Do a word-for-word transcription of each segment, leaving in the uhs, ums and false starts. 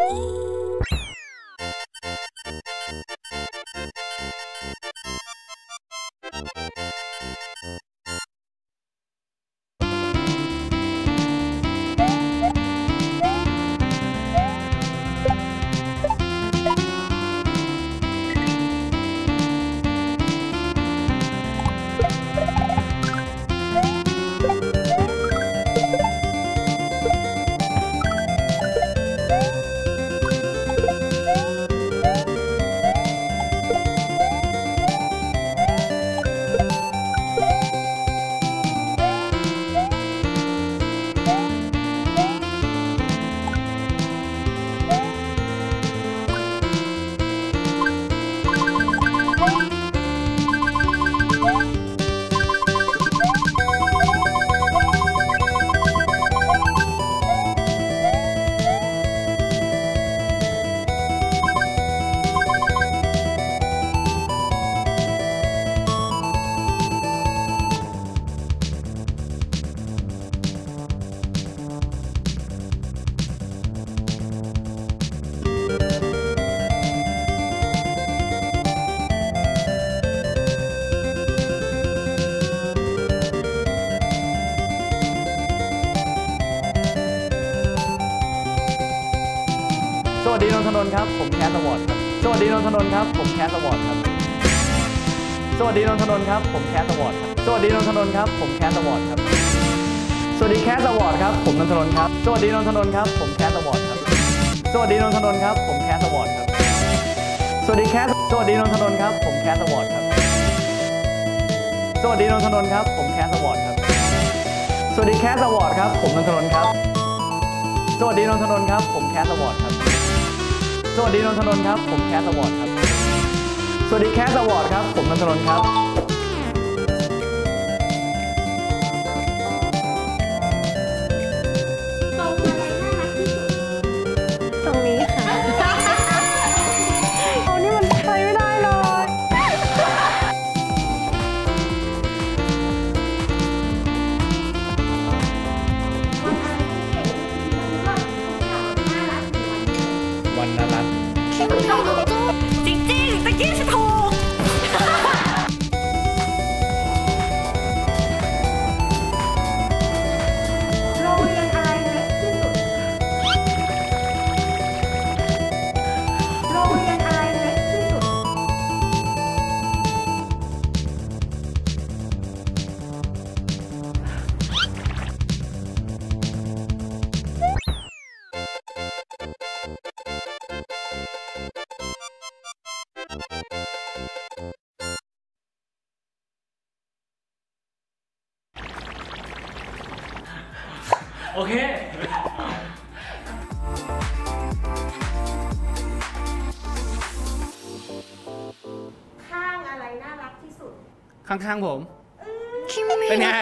สวัสดีนนทนนท์ครับผมแคสอวอร์ดครับสวัสดีนนทนนท์ครับผมแคสอวอร์ดครับสวัสดีนนทนนท์ครับผมแคสอวอร์ดครับสวัสดีนนทนนท์ครับผมแคสอวอร์ดครับสวัสดีแคสอวอร์ดครับผมนนทนนท์ครับสวัสดีนนทนนท์ครับผมแคสอวอร์ดครับสวัสดีนนทนนท์ครับผมแคสอวอร์ดครับสวัสดีแคสสวัสดีนนทนนท์ครับผมแคสอวอร์ดครับสวัสดีนนทนนท์ครับผมแคสอวอร์ดครับสวัสดีแคสอวอร์ดครับผมนนทนนท์ครับสวัสดีนนทนนท์ครับผมแคสอวอร์ดครับสวัสดีนนทนนท์ครับผมแคสอวอร์ดครับสวัสดีแคสอวอร์ดครับผมนนทนนท์ครับตรงนี้ค่ะโอ้นี่มันไปไม่ได้เลยวันน่ารักจริงๆตะกี้ฉันถูกโรงเรียนอะไรเล็กที่สุดโรงเรียนอะไรเล็กที่สุดโอเคข้างอะไรน่ารักที่สุดข้างๆผมเป็นไง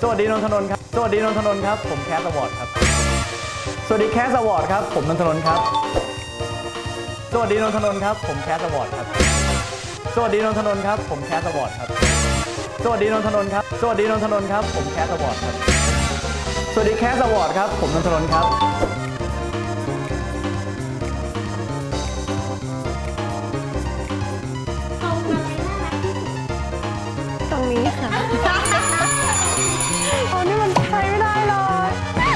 วัสดีนนทนนท์ครับสวัสดีนนทนนท์ครับผมแคสอวอร์ดครับสวัสดีแคสอวอร์ดครับผมนนทนนท์ครับสวัสดีนนทนนท์ครับผมแคสอวอร์ดครับสวัสดีนนทนนท์ครับผมแคสอวอร์ดครับสวัสดีนนทนนท์ครับสวัสดีนนทนนท์ครับผมแคสอวอร์ดครับสวัสดีแคสอวอร์ดครับผมนนทนนท์ครับตรงนี้ค่ะโอ้นี่มันใช้ไม่ได้เลย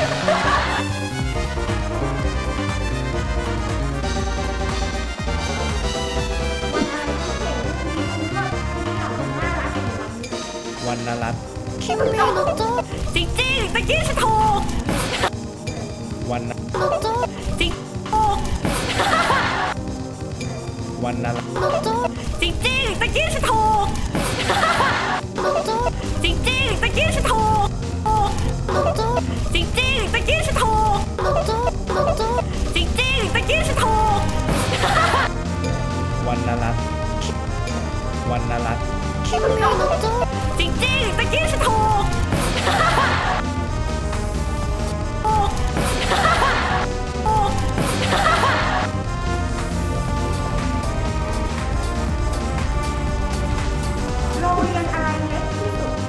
วันนรัตน์จริงจริงตะกี้ฉันถูกวันนจริงถูกวันนรัตน์จริงจริงตะกี้ฉันถูกจริงจริงตะกี้ฉันถูกจริงจริงตะกี้ฉันถูกจริงจริงตะกี้ฉันถูกวันนรัตน์วันนรัตน์จริงจริงตะกี้ฉันถูกโรงเรียนอะไรเล็กที่สุด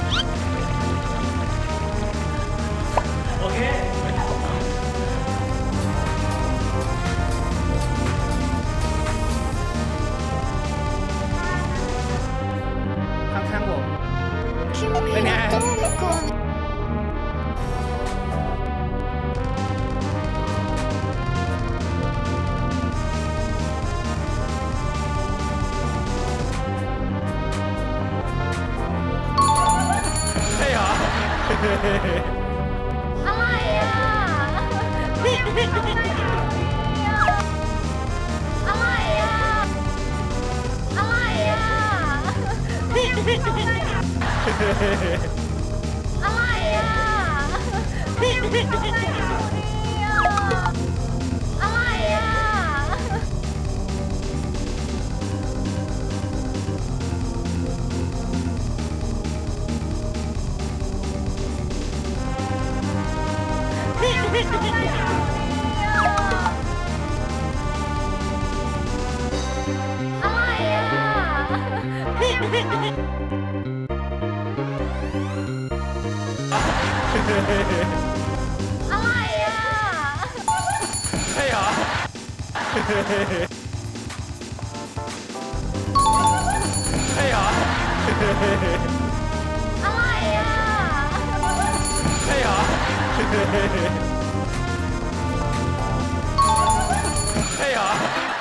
โอเคข้างๆผมเป็นไงใช่เหรออะไรอ่ะอะไรอ่ะอะไรอ่ะอะไรอ่ะอะไรอ่ะอะไรอ่ะใช่เหรอใช่เหรออะไรอ่ะใช่เหรอใช่เหรอ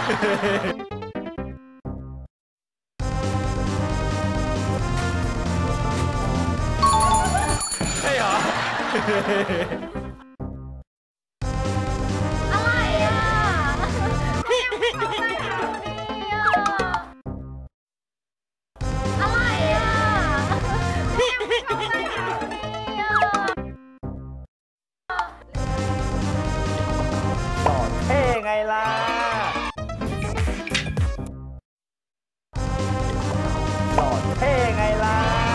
ใช่เหรออะไรอ่ะอะไรอ่ะสอนเท่ไงล่ะสอนเท่ไงล่ะ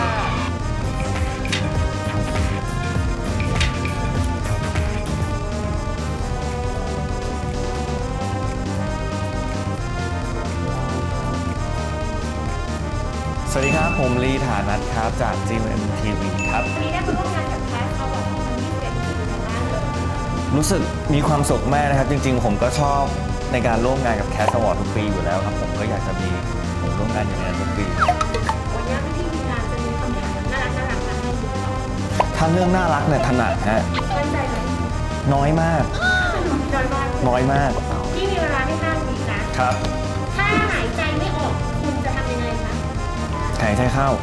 สวัสดีครับผมลีฐานัทครับจาก จี เอ็ม ที วี ครับวันนี้ได้มาร่วมงานกับแคสเขาบอกว่ามันยี่สิบเอ็ดรู้สึกยังไงบ้างเลยรู้สึกมีความสุขมากนะครับจริงๆผมก็ชอบในการร่วมงานกับแคสอวอร์ดทุกปีอยู่แล้วครับผมก็อยากจะมีผมร่วมงานอย่างนี้ทุกปีวันนี้พี่ทีมงานจะมีคำถามน่ารักน่ารักมาให้ดูถ้าเรื่องน่ารักเนี่ยถนัดฮะมั่นใจไหมน้อยมากน้อยมากน้อยมากพี่มีเวลาให้ห้านาทีนะครับถ้าหายใจไม่ออกคุณจะทำยังไงคะหายใจเข้า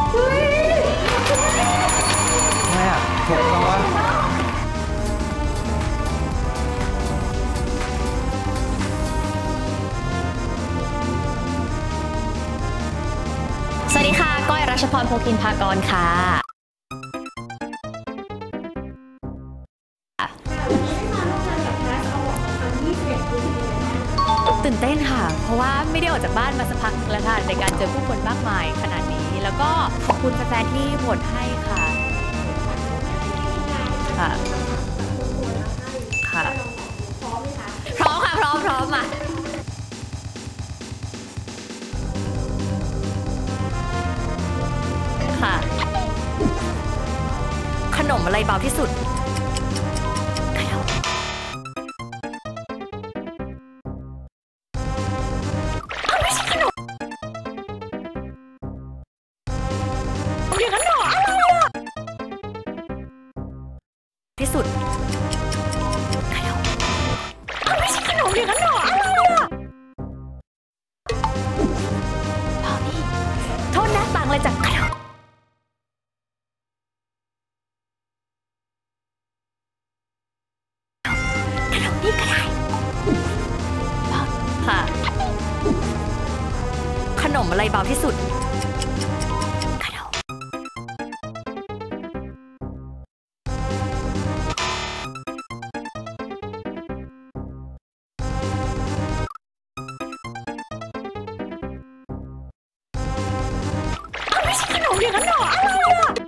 ไม่อะถูกต้องว่าสวัสดีค่ะก้อยรัชพรโพคินภากรค่ะตื่นเต้นค่ะเพราะว่าไม่ได้ออกจากบ้านมาสักพักนึงแล้วค่ะในการเจอผู้คนมากมายขนาดนี้แล้วก็ขอบคุณแฟนๆที่โหวตให้ค่ะค่ะค่ะพร้อมไหมคะพร้อมค่ะพร้อมพร้อมอ่ะค่ะขนมอะไรเบาที่สุดขนมไม่ใช่ขนมอย่างนั้นเหรออะไรอ่ะที่สุดขนมไม่ใช่ขนมอย่างนั้นเหรออะไรอ่ะพอนี่โทษนะต่างเลยจากขนมขนมนี่ก็ได้ค่ะขนมอะไรเบาที่สุดขนมไม่ใช่ขนมอย่างนั้นเหรออะไรอ่ะ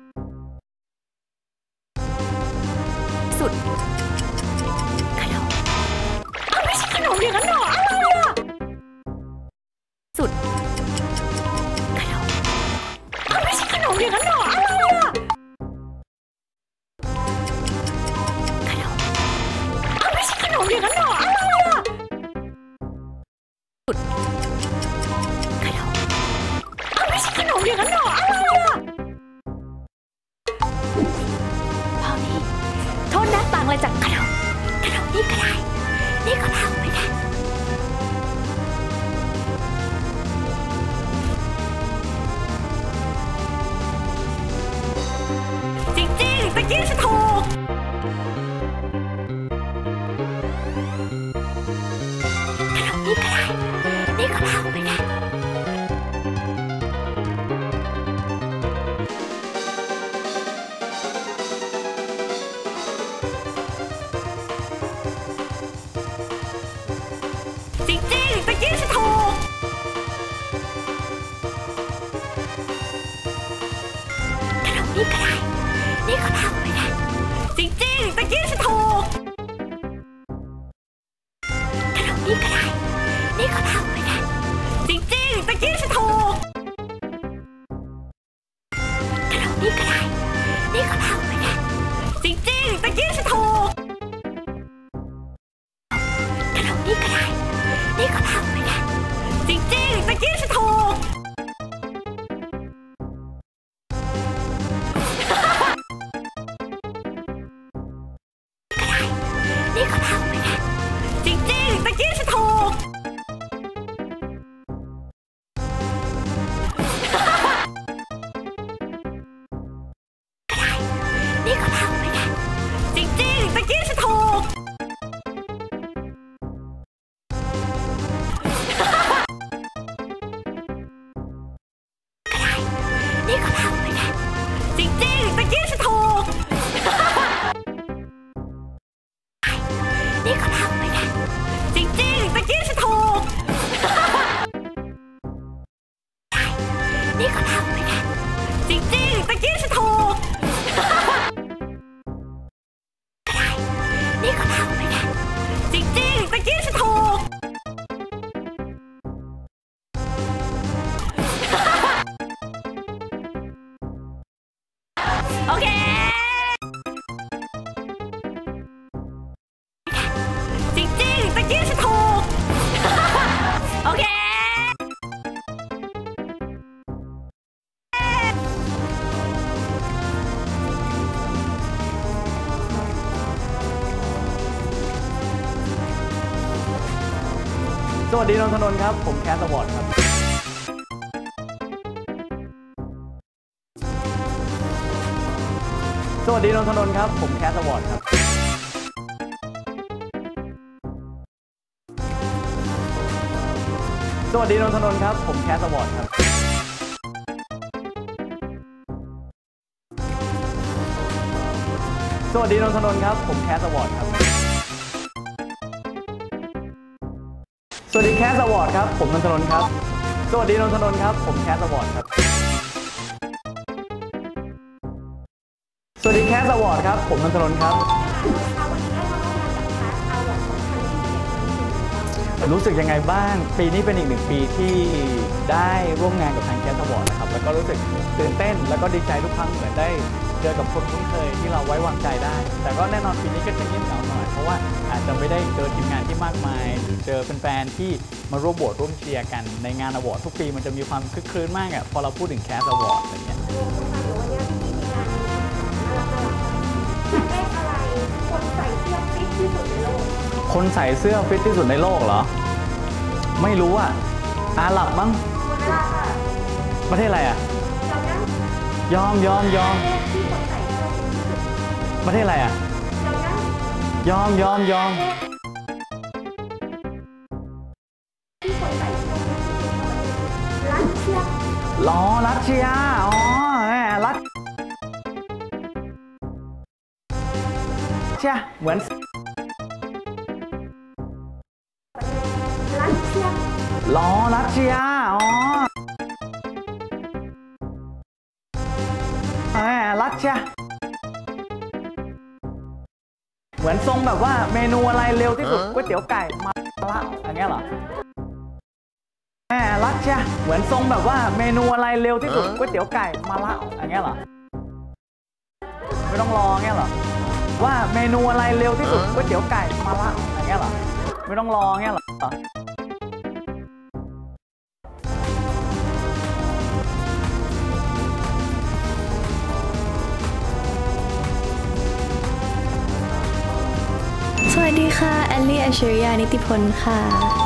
สุดขนมไม่ใช่ขนมอย่างนั้นเหรออะไรอ่ะสุดขนมไม่ใช่ขนมอย่างนั้นเหรออะไรอ่ะขนมไม่ใช่ขนมอย่างนั้นเหรออะไรอ่ะสุดขนมไม่ใช่ขนมอย่างนั้นเหรออะไรอ่ะพอนี่โทษนะต่างเลยจากขนมขนมนี่ก็ได้นี่ก็เท่าเหมือนกันจริงๆตะกี้ฉันถูกขนมนี่ก็ได้นี่ก็เท่าเหมือนกันจริงๆตะกี้ฉันถูกขนมนี่ก็ได้นี่ก็เท่าเหมือนกันจริงๆตะกี้ฉันถูกขนมนี่ก็ได้นี่ก็เท่าเหมือนกันจริงๆตะกี้ฉันถูกขนมนี่ก็ได้นี่ก็เท่าเหมือนกันจริงๆตะกี้ฉันถูกขนมนี่ก็ได้นี่ก็เท่าเหมือนกันจริงๆตะกี้ฉันถูกนี่ก็เท่าเหมือนกันจริงๆตะกี้ฉันถูกนี่ก็เท่าเหมือนกันจริงๆตะกี้ฉันถูกนี่ก็เท่าเหมือนกันจริงๆตะกี้ฉันถูกนี่ก็เท่าเหมือนกันจริงๆตะกี้ฉันถูกนี่ก็เท่าเหมือนกันจริงๆตะกี้ฉันถูกนี่ก็เท่าเหมือนกันจริงๆตะกี้ฉันถูกโอเคจริงๆตะกี้ฉันถูกโอเคสวัสดีนนทนนท์ครับผมแคสอวอร์ดครับสวัสดีนนทนนท์ครับผมแคสอวอร์ดครับสวัสดีนนทนนท์ครับผมแคสอวอร์ดครับสวัสดีนนทนนท์ครับผมแคสอวอร์ดครับสวัสดีแคสอวอร์ดครับผมนนทนนท์ครับสวัสดีนนทนนท์ครับผมแคสอวอร์ดครับสวัสดีแคสอวอร์ดครับผมนนทนนท์ครับรู้สึกยังไงบ้างปีนี้เป็นอีกหนึ่งปีที่ได้ร่วมงานกับทางแคสอวอร์ดนะครับแล้วก็รู้สึกตื่นเต้นแล้วก็ดีใจทุกครั้งเหมือนได้เจอกับคนคุ้นเคยที่เราไว้วางใจได้แต่ก็แน่นอนปีนี้ก็จะเงียบเหงาหน่อยเพราะว่าอาจจะไม่ได้เจอทีมงานที่มากมายหรือเจอแฟนๆที่มาร่วมโหวตร่วมเชียร์กันในงานอวอร์ดทุกปีมันจะมีความคึกคืนมากอ่ะพอเราพูดถึงแคสอวอร์ดอะไรเงี้ยคนใส่เสื้อฟิตที่สุดในโลกเหรอไม่รู้อ่ะอาหรับมั้งประเทศอะไรอ่ะยอมยอมยอมประเทศอะไรอ่ะยอมยอมยอมล้อรัสเซียอ๋อรัสเซียเหมือนล้อรัสเซียอ๋อรัสเซียเหมือนทรงแบบว่าเมนูอะไรเร็วที่สุดก๋วยเตี๋ยวไก่มาละอย่างเงี้ยเหรอรัสเซียเหมือนทรงแบบว่าเมนูอะไรเร็วที่สุดก๋วยเตี๋ยวไก่มาละอย่างเงี้ยเหรอไม่ต้องรอเงี้ยเหรอว่าเมนูอะไรเร็วที่สุดก๋วยเตี๋ยวไก่มาละอย่างเงี้ยเหรอไม่ต้องรอเงี้ยเหรอสวัสดีค่ะแอลลี่อัชริยานิติพลค่ะ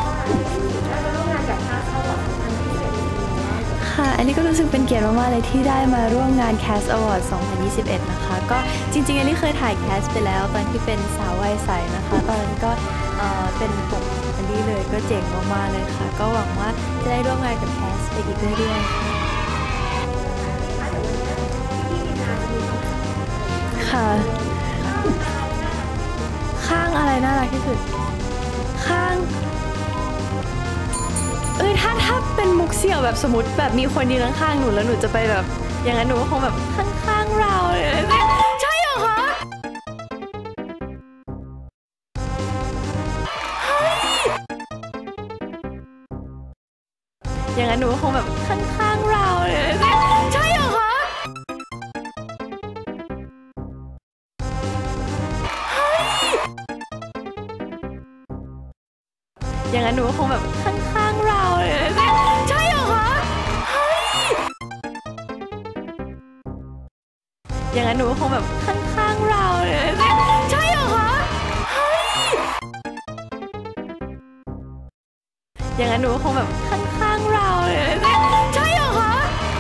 ค่ะแอลลี่ก็รู้สึกเป็นเกียรติมากๆเลยที่ได้มาร่วมงาน Cast Award สองพันยี่สิบเอ็ด นะคะก็จริงๆแอลลี่เคยถ่ายแคสไปแล้วตอนที่เป็นสาววัยใสนะคะตอนนั้นก็เอ่อเป็นปกแอลลี่เลยก็เจ๋งมากๆเลยค่ะก็หวังว่าจะได้ร่วมงานกับแคสไปอีกเรื่อยๆค่ะข้างอะไรน่ารักที่สุดข้างเอ้ยถ้าถ้าเป็นมุกเสี่ยวแบบสมมติแบบมีคนยืนข้างๆหนูแล้วหนูจะไปแบบอย่างนั้นหนูก็คงแบบข้างๆเราเลยใช่เหรอคะอย่างนั้นหนูก็คงแบบข้างๆเราเลยใช่เหรอคะอย่างนั้นหนูก็คงแบบข้างๆเราเลยใช่เหรอคะอย่างนั้นหนูก็คงแบบข้างๆเราเลยใช่เหรอคะอย่างนั้นหนูก็คงแบบข้างๆเราเลยใช่เหรอคะ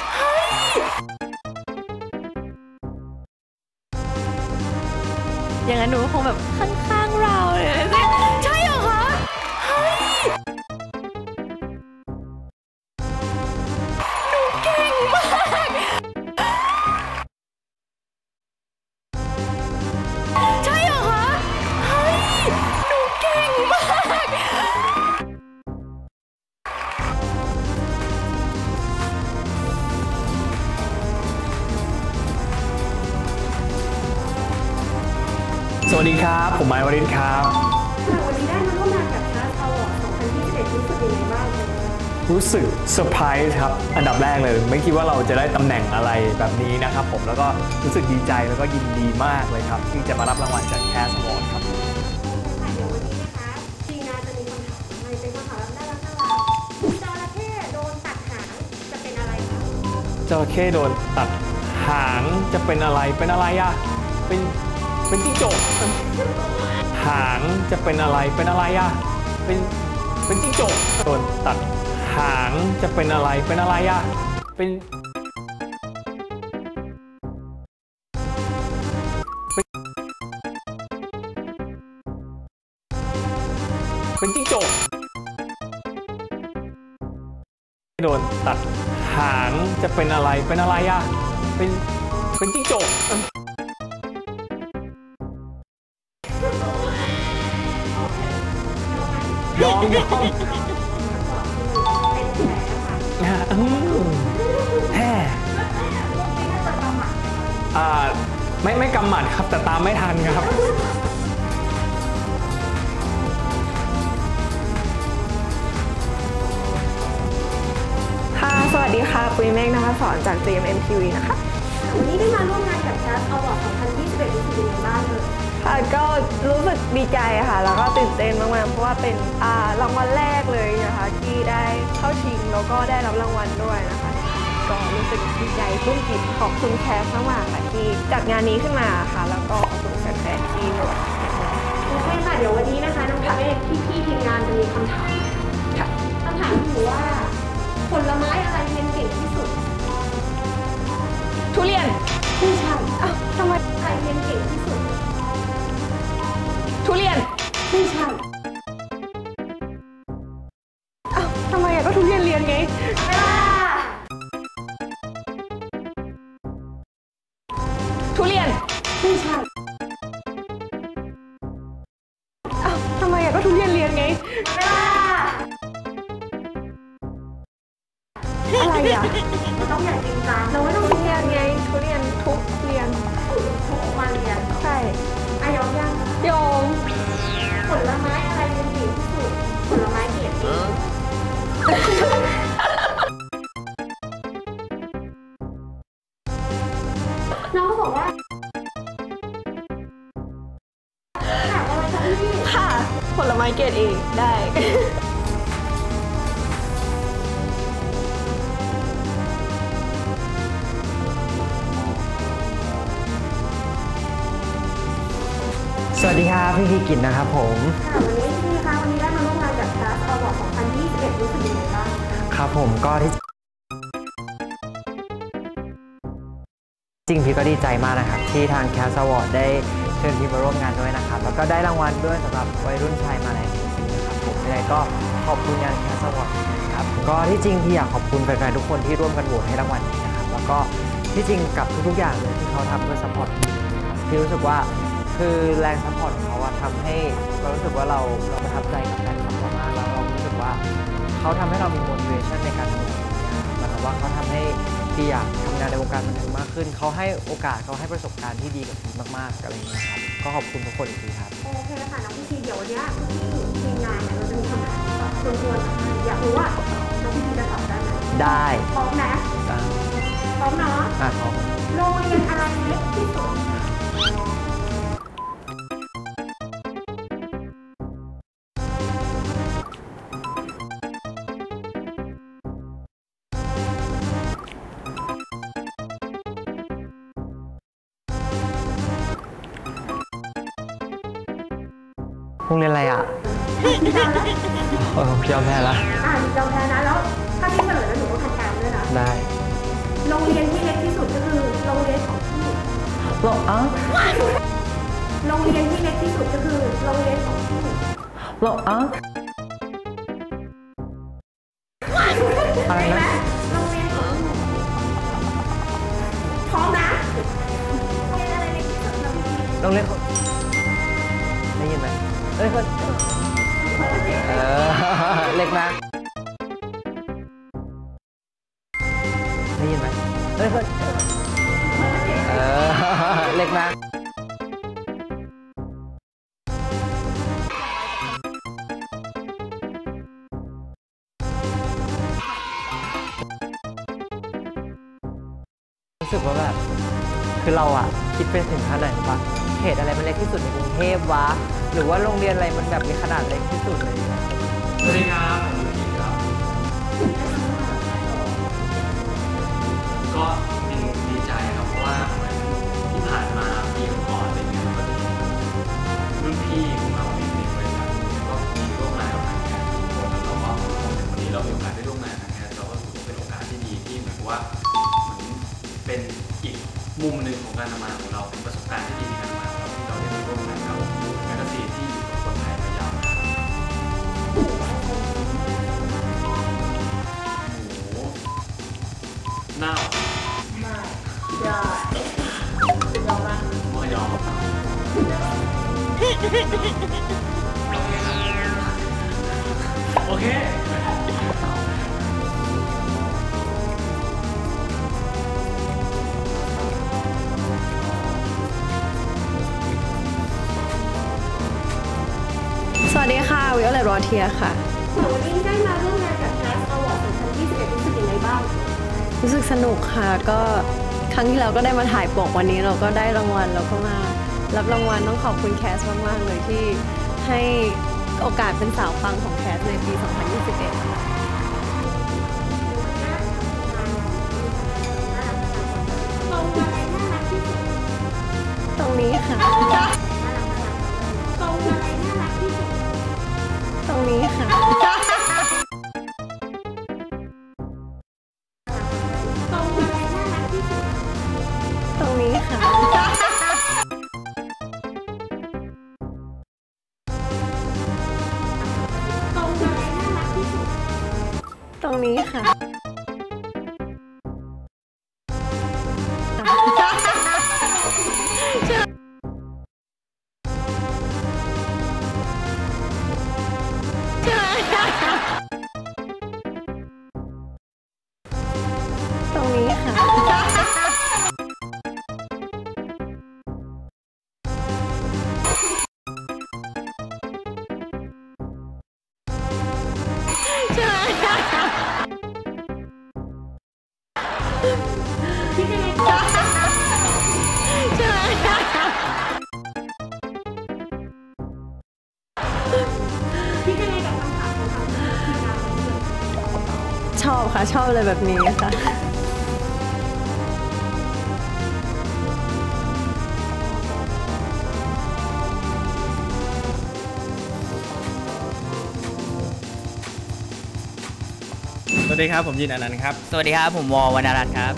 อย่างนั้นหนูก็คงแบบข้างๆเราเลยใช่เหรอคะสวัสดีครับผมไมค์วริศครับวันนี้ได้มาร่วมงานกับ Cast Award สองพันยี่สิบเอ็ดรู้สึกยังไงบ้างรู้สึกเซอร์ไพรส์ครับอันดับแรกเลยไม่คิดว่าเราจะได้ตำแหน่งอะไรแบบนี้นะครับผมแล้วก็รู้สึกดีใจแล้วก็ยินดีมากเลยครับที่จะมารับรางวัลจาก Cast Award ครับค่ะเดี๋ยววันนี้นะคะทีมงานจะมีคำถามมาเป็นคำถามน่ารักน่ารักจระเข้โดนตัดหางจะเป็นอะไรคะจระเข้โดนตัดหางจะเป็นอะไรเป็นอะไรอะเป็นเป็นจิ้งจกหางจะเป็นอะไรเป็นอะไรอะเป็นเป็นจิ้งจกโดนตัดหางจะเป็นอะไรเป็นอะไรอะเป็นเป็นจิ้งจกโดนตัดหางจะเป็นอะไรเป็นอะไรอะเป็นเป็นจิ้งจกยอมยอมแฮ่อ่าไม่ไม่กำหมัดครับแต่ตามไม่ทันครับค่ะสวัสดีค่ะปุ้ยเมฆนะคะสอนจาก จี เอ็ม เอ็ม ที วี นะคะวันนี้ได้มาร่วมงานกับ Cast Award สองพันยี่สิบเอ็ดรู้สึกยังไงบ้างเลยค่ะก็รู้สึกดีใจค่ะแล้วก็ตื่นเต้นมากๆเพราะว่าเป็นอ่ารางวัลแรกเลยนะคะที่ได้เข้าชิงแล้วก็ได้รับรางวัลด้วยนะคะก็รู้สึกดีใจปลื้มปิ่มขอบคุณแคสมากๆค่ะที่จัดงานนี้ขึ้นมาค่ะแล้วก็ขอบคุณแฟนๆที่โหวตโอเคค่ะเดี๋ยววันนี้นะคะน้องเมฆพี่พี่ๆทีมงานจะมีคำถามค่ะคำถามคือว่าผลไม้อะไรเรียนเก่งที่สุดทุเรียนไม่ใช่อ้าวทำไมอะไรเรียนเก่งที่สุดทุเรียนไม่ใช่อ้าวทำไมอะก็ทุเรียนเรียนไงเวลาทุเรียนไม่ใช่อ้าวทำไมอะก็ทุเรียนเรียนไงเวลาอะไรอะเราต้องอย่างจริงจังเราไม่ต้องทุเรียนไงทุเรียนทุเรียนถูกมาเรียนใช่อายอมยังโยมผลไม้อะไรเรียนเก่งที่สุดผลไม้เกรดเอน้องก็บอกว่าถามอะไรคะพี่ค่ะผลไม้เกรดเอได้สวัสดีครับพี่พีกินนะครับผมค่ะวันนี้พี่คะวันนี้ได้มาร่วมงานกับ Cast Award สองพันยี่สิบเอ็ดรู้สึกยังไงบ้างครับผมก็ที่จริงพี่ก็ดีใจมากนะครับที่ทาง Cast Award ได้เชิญพี่มาร่วมงานด้วยนะครับแล้วก็ได้รางวัลด้วยสำหรับวัยรุ่นชายมาในปีนะครับผมยังไงก็ขอบคุณงาน Cast Award ครับก็ที่จริงพี่อยากขอบคุณแฟนๆทุกคนที่ร่วมกันโหวตให้รางวัลนี้นะครับแล้วก็ที่จริงกับทุกๆอย่างเลยที่เขาทำเพื่อซัพพอร์ตพี่นะครับพี่รู้สึกว่าคือแรงซัพพอร์ตของเขาอะทำให้เรารู้สึกว่าเราเราประทับใจกับแฟนคลับเรามากแล้วเรารู้สึกว่าเขาทำให้เรามี motivation ในการทำงานหมายความว่าเขาทำให้พี่อยากทำงานในวงการบันเทิงมากขึ้นเขาให้โอกาสเขาให้ประสบการณ์ที่ดีกับพี่มากๆอะไรอย่างเงี้ยครับก็ขอบคุณทุกคนอีกทีครับโอเคค่ะน้องพี่ทีเดี๋ยววันนี้พี่ทีมงานเนี่ยเราจะมีคำถามแบบชวนๆมาให้อยากรู้ว่าน้องพี่ทีจะตอบได้ไหมได้พร้อมนะอ่ะพร้อมเนาะอ่ะขอบโรงเรียนอะไรเล็กที่สุดโรงเรียนอะไรอ่ะโอ้ยอมแพ้ละอ่านเราแพ้นะแล้วถ้าพี่เฉลยแล้วหนูก็ทำตามด้วยนะได้โรงเรียนที่เล็กที่สุดก็คือโรงเรียนของพี่โลอ่ะโรงเรียนที่เล็กที่สุดก็คือโรงเรียนของพี่โลอ่ะอะไรเห็นไหมนะโรงเรียนของพี่พร้อมนะโรงเรียนอะไรเล็กที่สุดนะพี่โรงเรียนเขาได้ยินไหมเอ้ยคนเออเล็กนะได้ยินไหมเอ้ยคนเออเล็กนะรู้สึกว่าแบบคือเราอะคิดเป็นถึงขนาดว่าเขตอะไรมันเล็กที่สุดในกรุงเทพวะหรือว่าโรงเรียนอะไรมันแบบมีขนาดเล็กที่สุดเลยสวัสดีครับผมลูกพีครับก็จริงดีใจครับเพราะว่าเหมือนที่ผ่านมาปีก่อนอะไรเงี้ยมันก็จะมีรุ่นพี่ของเราในบริษัทก็มีร่วมงานกับทางแคสทุกคนแล้วเราก็วันนี้เรามีโอกาสได้ร่วมงานกับทางแคสเราก็ถือว่าเป็นโอกาสที่ดีที่เหมือนว่าเหมือนเป็นอีกมุมหนึ่งของการทำงานของเราเป็นประสบการณ์ที่ดีในการทำงานของเราที่เราได้มาร่วมงานกับแมกกาซีนที่อยู่กับคนไทยมายาวนานหมูเน่าไม่ได้ยอมนะไม่ยอมโอเควัสดีค่ะวิโอเลตวอเทียค่ะวันนี้ได้มาร่วมงานกับ Cast Award สองพันยี่สิบเอ็ดรู้สึกยังไงบ้างรู้สึกสนุกค่ะก็ครั้งที่แล้วก็ได้มาถ่ายปกวันนี้เราก็ได้รางวัลแล้วก็มารับรางวัลต้องขอบคุณแคสมากๆเลยที่ให้โอกาสเป็นสาวปังของแคสในปี สองพันยี่สิบเอ็ด ค่ะตรงอะไรน่ารักที่สุดตรงนี้ค่ะตรงอะไรน่ารักที่สุดตรงนี้ค่ะตรงอะไรน่ารักที่สุดตรงนี้ค่ะตรงอะไรน่ารักที่สุดตรงนี้ค่ะ ตรงนี้ค่ะคิดยังไงกับใช่ไหมคิดยังไงกับคำถามของทางทีมงานวันนี้เลยชอบค่ะ ชอบเลยแบบนี้ค่ะสวัสดีครับผมยินอนันต์ครับสวัสดีครับ ผมวอวรรณรัตน์ครับ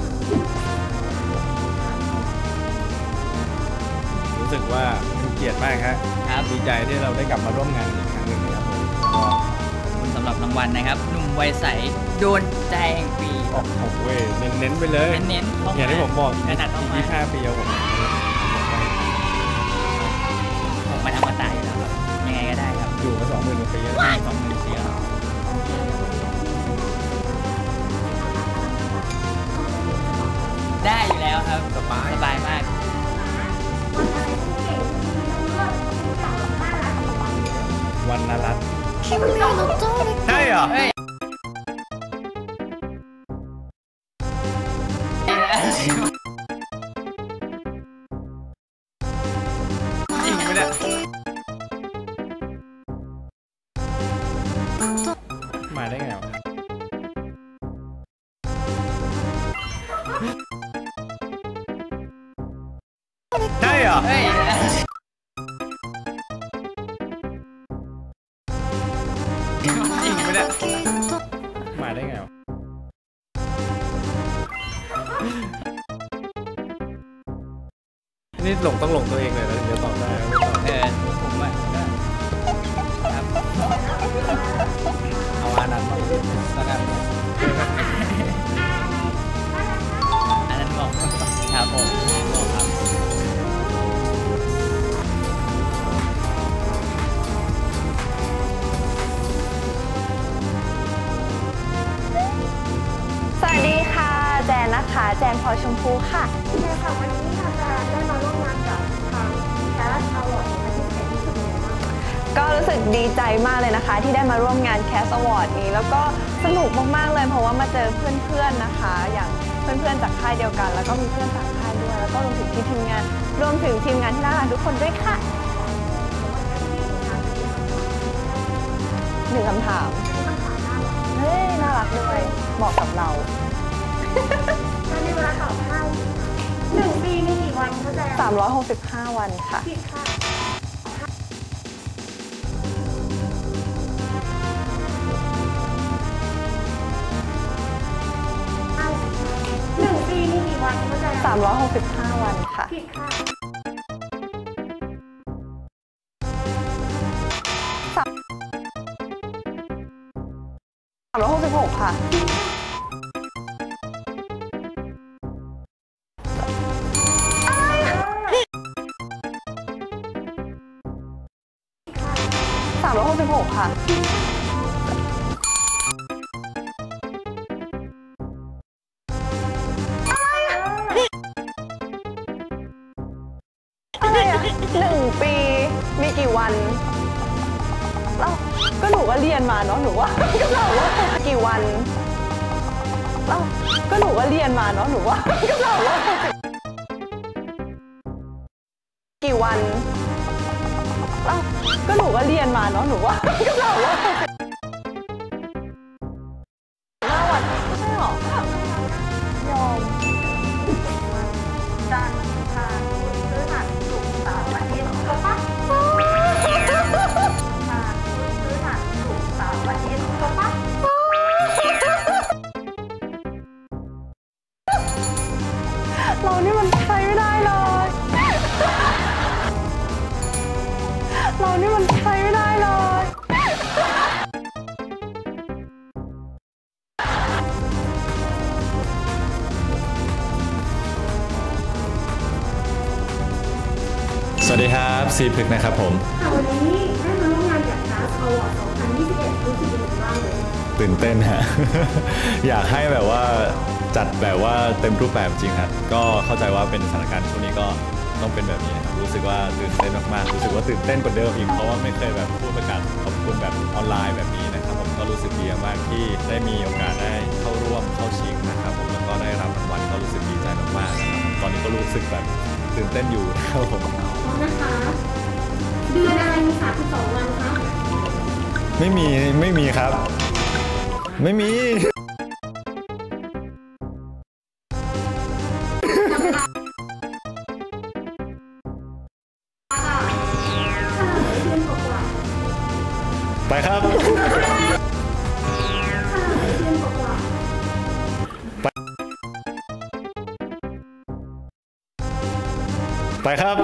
รู้สึกว่าเป็นเกียรติมากครับครับดีใจที่เราได้กลับมาร่วมงานอีกครั้งหนึ่งนะครับผมก็ขอบคุณสำหรับรางวัลนะครับหนุ่มวัยใสโดนใจแห่งปีออกโอ้โหเว้ยเน้นๆไปเลยเน้นๆเข้าอย่างที่ผมบอกขนาดเข้าอีกมายี่สิบห้าปีเอาผมออกมาทำมาตายอยู่แล้วครับยังไงก็ได้ครับอยู่มาสองหมื่นกว่าปีแล้วสองหมื่นปีแล้วได้อยู่แล้วครับสบายสบายมากวันนารัตน์ใช่เหรอเฮ้ยจริงไหมเนี่ยมาได้ไงวะใช่เหรอเฮ้ยจริงไหมเนี่ยมาได้ไงวะนี่หลงต้องหลงตัวเองเลยนะถึงจะตอบได้ไม่ตอบเออผมอ่ะก็ครับเอาอานันต์มาแล้วกันอันนั้นบอกครับผมบอกครับสวัสดีค่ะแจนนะคะแจนพลอยชมพูค่ะในค่ะวันนี้ค่ะจะได้มาร่วมงานกับทาง Cast Award สองพันยี่สิบเอ็ดรู้สึกยังไงบ้างก็รู้สึกดีใจมากเลยนะคะ ที่ได้มาร่วมงาน Cast Award นี้ แล้วก็สนุกมากๆเลยเพราะว่ามาเจอเพื่อนๆนะคะ อย่างเพื่อนๆจากค่ายเดียวกัน แล้วก็มีเพื่อนต่างค่ายด้วย แล้วก็รวมถึงที่ทีมงานรวมถึงทีมงานที่น่ารักทุกคนด้วยค่ะหนึ่งคำถามเฮ้ยน่ารักด้วยเหมาะกับเราจะมีเวลาตอบให้หนึ่งปีมีกี่วันเข้าใจไหมสามร้อยหกสิบห้า วันค่ะผิดค่ะหนึ่งปีมีกี่วันเข้าใจไหมสามร้อยหกสิบห้า วันค่ะผิดค่ะสามร้อยหกสิบหก ค่ะ สามร้อยหกสิบหก ค่ะ อะไรอะหนึ่งปี มีกี่วันเอ้าก็หนูก็เรียนมาเนาะหนูว่าก็ถามว่ากี่วันเอ้าก็หนูก็เรียนมาเนาะหนูว่าก็ถามว่ากี่วันเอ้าก็หนูก็เรียนมาเนาะหนูว่าก็ถามว่าห้าวันไม่ใช่หรอยอมจันทร์อังคารพุธพฤหัสศุกร์เสาร์อาทิตย์ถูกปะเรานี่มันใช้ไม่ได้เลยเรานี่มันใช้ไม่ได้เลยสวัสดีครับซีพึกนะครับผมค่ะวันนี้ได้มาร่วมงานกับ Cast Award สองพันยี่สิบเอ็ดรู้สึกยังไงบ้างเลยตื่นเต้นฮะ อยากให้แบบว่าจัดแบบว่าเต็มรูปแบบจริงครับก็เข้าใจว่าเป็นสถานการณ์ช่วงนี้ก็ต้องเป็นแบบนี้นะครับรู้สึกว่าตื่นเต้นมากๆรู้สึกว่าตื่นเต้นกว่าเดิมอีกเพราะว่าไม่เคยแบบพูดประกาศขอบคุณแบบออนไลน์แบบนี้นะครับผมก็รู้สึกดีมากที่ได้มีโอกาสได้เข้าร่วมเข้าชิงนะครับผมแล้วก็ได้รับรางวัลก็รู้สึกดีใจมากๆนะครับตอนนี้ก็รู้สึกแบบตื่นเต้นอยู่นะครับผมนะคะเดือนอะไรมีสามสิบสองวันคะไม่มีไม่มีครับไม่มีไปครับไปครับ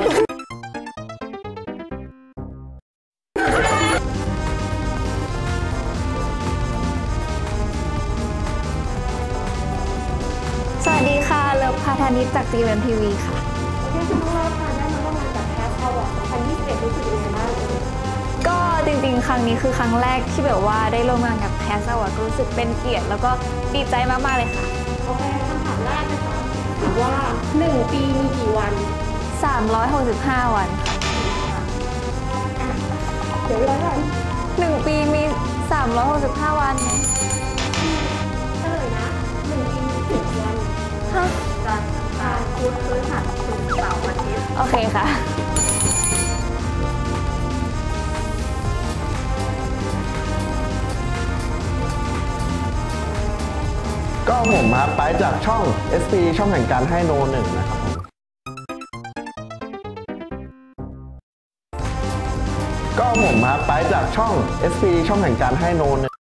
สวัสดีค่ะเลิฟพาธานิชจาก จี เอ็ม ที วี ค่ะโอเคคุณเลิฟค่ะได้มาร่วมงานกับ Cast Award สองพันยี่สิบเอ็ดรู้สึกยังไงบ้างก็จริงๆครั้งนี้คือครั้งแรกที่แบบว่าได้ร่วมงานกับ Cast Award ก็รู้สึกเป็นเกียรติแล้วก็ดีใจมากๆเลยค่ะโอเคคำถามแรกนะคะถามว่าหนึ่งปีมีกี่วันสามร้อยหกสิบห้าวันค่ะเดี๋ยวร้อยวันหนึ่งปีมีสามร้อยหกสิบห้าวันไหมเฉลยนะหนึ่งปีมีสิบวันฮะจันทร์อังคารพุธพฤหัสศุกร์เสาร์อาทิตย์โอเคค่ะก็ผมมาไปจากช่อง เอส พี ช่องแห่งการให้โนหนึ่งนะครับผมก็ผมมาไปจากช่อง เอส พี ช่องแห่งการให้โนหนึ่ง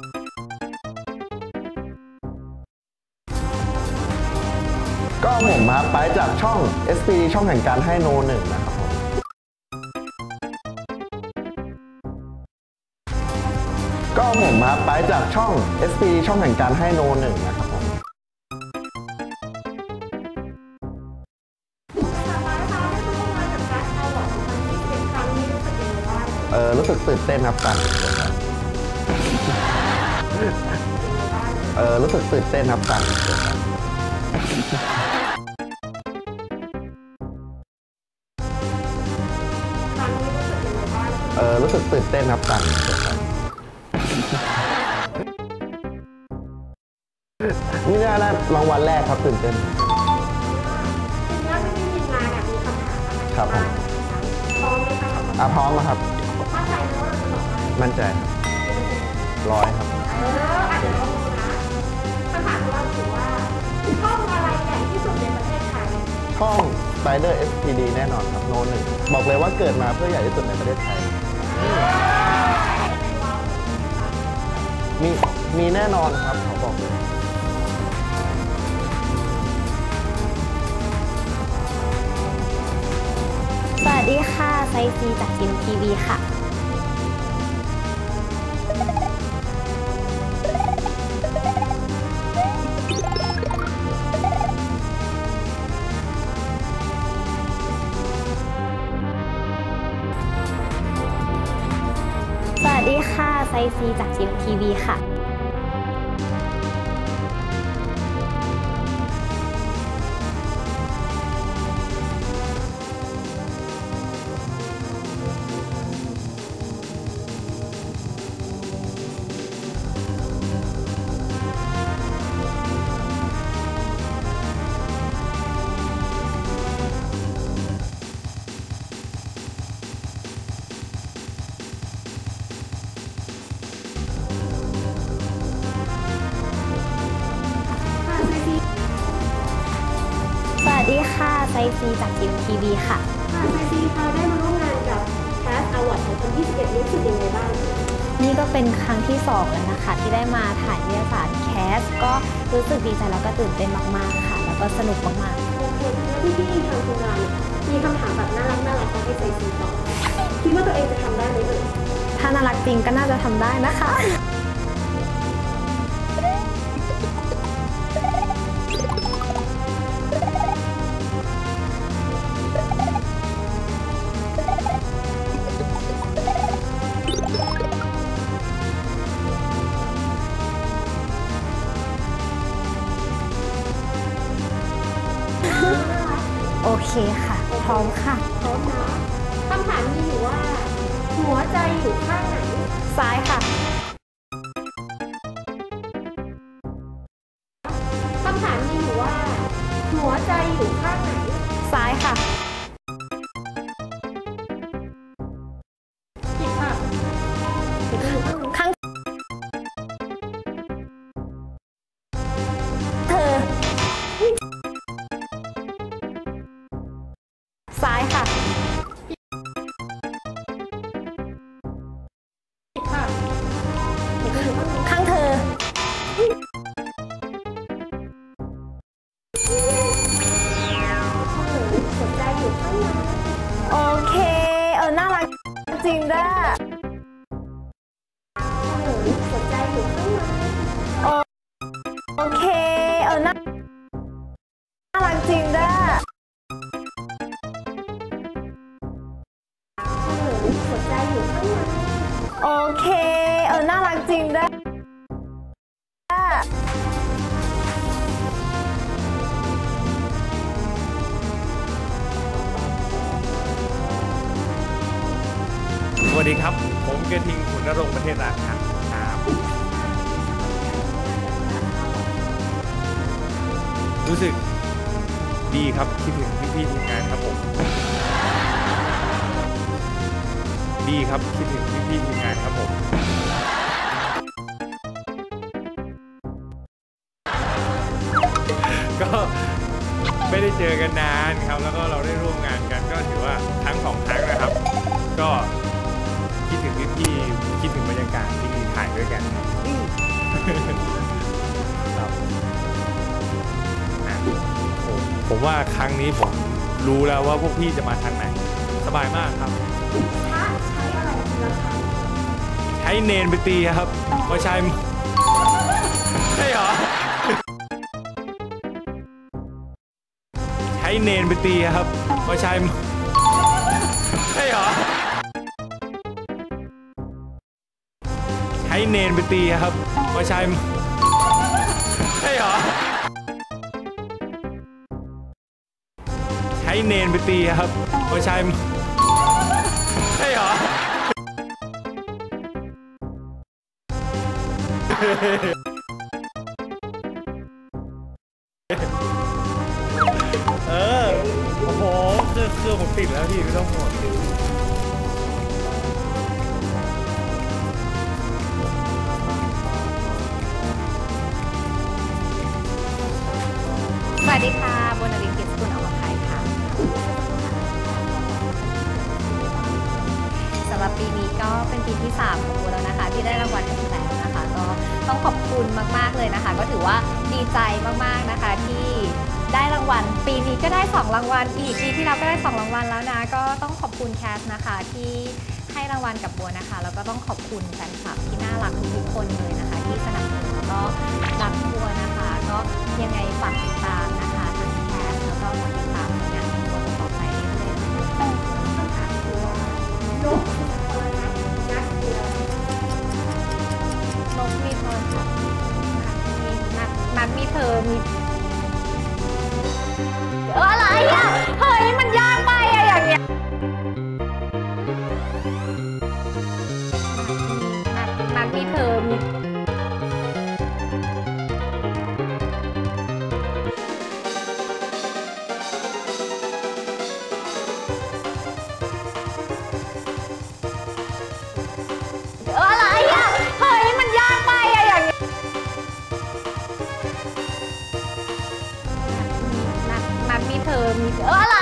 ก็ผมมาไปจากช่อง เอส พี ช่องแห่งการให้โนหนึ่งนะครับผมก็ผมมาไปจากช่อง เอส พี ช่องแห่งการให้โนหนึ่งนะครับผมเออรู้สึกตื่นเต้นครับกันเออรู้สึกตื่นเต้นครับกันเออรู้สึกตื่นเต้นครับกันนี่น่ารางวัลแรกครับตื่นเต้นครับผมอ่ะพร้อมครับมั่นใจร้อยครับเอออาจจะต้องรู้นะคำถามเราถือว่าช่องอะไรใหญ่ที่สุดในประเทศไทยช่อง Spider เอส พี ดี แน่นอนครับโนหนึ่งบอกเลยว่าเกิดมาเพื่อใหญ่ที่สุดในประเทศไทยมีมีแน่นอนครับเขาบอกเลยสวัสดีค่ะไซซีจาก จี เอ็ม ที วี ค่ะสวัสดีค่ะไซซีจาก จี เอ็ม ที วี ค่ะซีจาก จี เอ็ม ที วี ค่ะค่ะไซซีค่ะได้มาร่วมงานกับ Cast Award สองพันยี่สิบเอ็ดรู้สึกยังไงบ้างนี่ก็เป็นครั้งที่สองแล้วนะคะที่ได้มาถ่ายนิตยสารแคสก็รู้สึกดีใจแล้วก็ตื่นเต้นมากๆค่ะแล้วก็สนุกมากๆโอเคแล้วพี่พี่ทางโรงงานมีคำถามแบบน่ารักน่ารักให้ไซซีตอบคิดว่าตัวเองจะทำได้ไหมเอ่ยถ้าน่ารักจริงก็น่าจะทำได้นะคะโอเคค่ะพร้อมค่ะพร้อมนะคำถามมีอยู่ว่าหัวใจอยู่ข้างไหนซ้ายค่ะคำถามมีอยู่ว่าหัวใจอยู่ข้างไหนซ้ายค่ะผิดค่ะข้างเธอซ้ายค่ะข้างเธอหัวใจอยู่ข้างในโอเคเออน่ารักจริงด้ะหัวใจอยู่ข้างในโอเคเออน่ารักจริงด้ะหัวใจอยู่ข้างในโอเคเออน่ารักจริงด้ะสวัสดีครับผมเกทิงขุนนรงค์ประเทศรัตน์ครับรู้สึกดีครับคิดถึงพี่ๆทีมงานครับผมดีครับคิดถึงพี่ๆทีมงานครับผมก็ไม่ได้เจอกันนานครับแล้วก็เราได้ร่วมงานกันก็ถือว่าทั้งสองครั้งนะครับก็คิดถึงพี่ๆคิดถึงบรรยากาศที่ถ่ายด้วยกันครับผมว่าครั้งนี้ผมรู้แล้วว่าพวกพี่จะมาทางไหนสบายมากครับถ้าใช้อะไรราคาใช้เนนไปตีครับก็ใช่ใช่เหรอใช้เนนไปตีครับก็ใช่ใช่เหรอใช้เนนไปตีครับก็ใช่ใช่เหรอใช้เนนไปตีครับก็ใช่ใช่เหรอเออโอ้โหคือคือผมติดแล้วพี่ไม่ต้องห่วงสวัสดีค่ะโบนาริน กิจสกุลอมรไทยค่ะสำหรับปีนี้ก็เป็นปีที่สามของโบแล้วนะคะที่ได้รางวัลแกรมมี่นะคะก็ต้องขอบคุณมากๆเลยนะคะก็ถือว่าดีใจมากๆนะคะที่ได้รางวัลปีนี้ก็ได้สองรางวัลอีกปีที่แล้วก็ได้สองรางวัลแล้วนะก็ต้องขอบคุณแคสนะคะที่ให้รางวัลกับโบนะคะแล้วก็ต้องขอบคุณแฟนคลับที่น่ารักทุกคนเลยนะคะที่สนับสนุนแล้วก็รักโบนะคะก็ยังไงฝากติดตามนะคะทั้งแคสแล้วก็ฝากติดตามงานของโบต่อไปเรื่อยๆคำถามคือว่านกมีโทรทัศน์นักเรียนนกมีโทรทัศน์มีนัดนัดมีเธอมีอะไรอ่ะเฮ้ยมันยากไปอะอย่างเงี้ยนัดนัดมีเธอมีอะไรอ่ะเฮ้ยมันยากไปอะอย่างเงี้ยนัดนัดมีเธอมีอะไร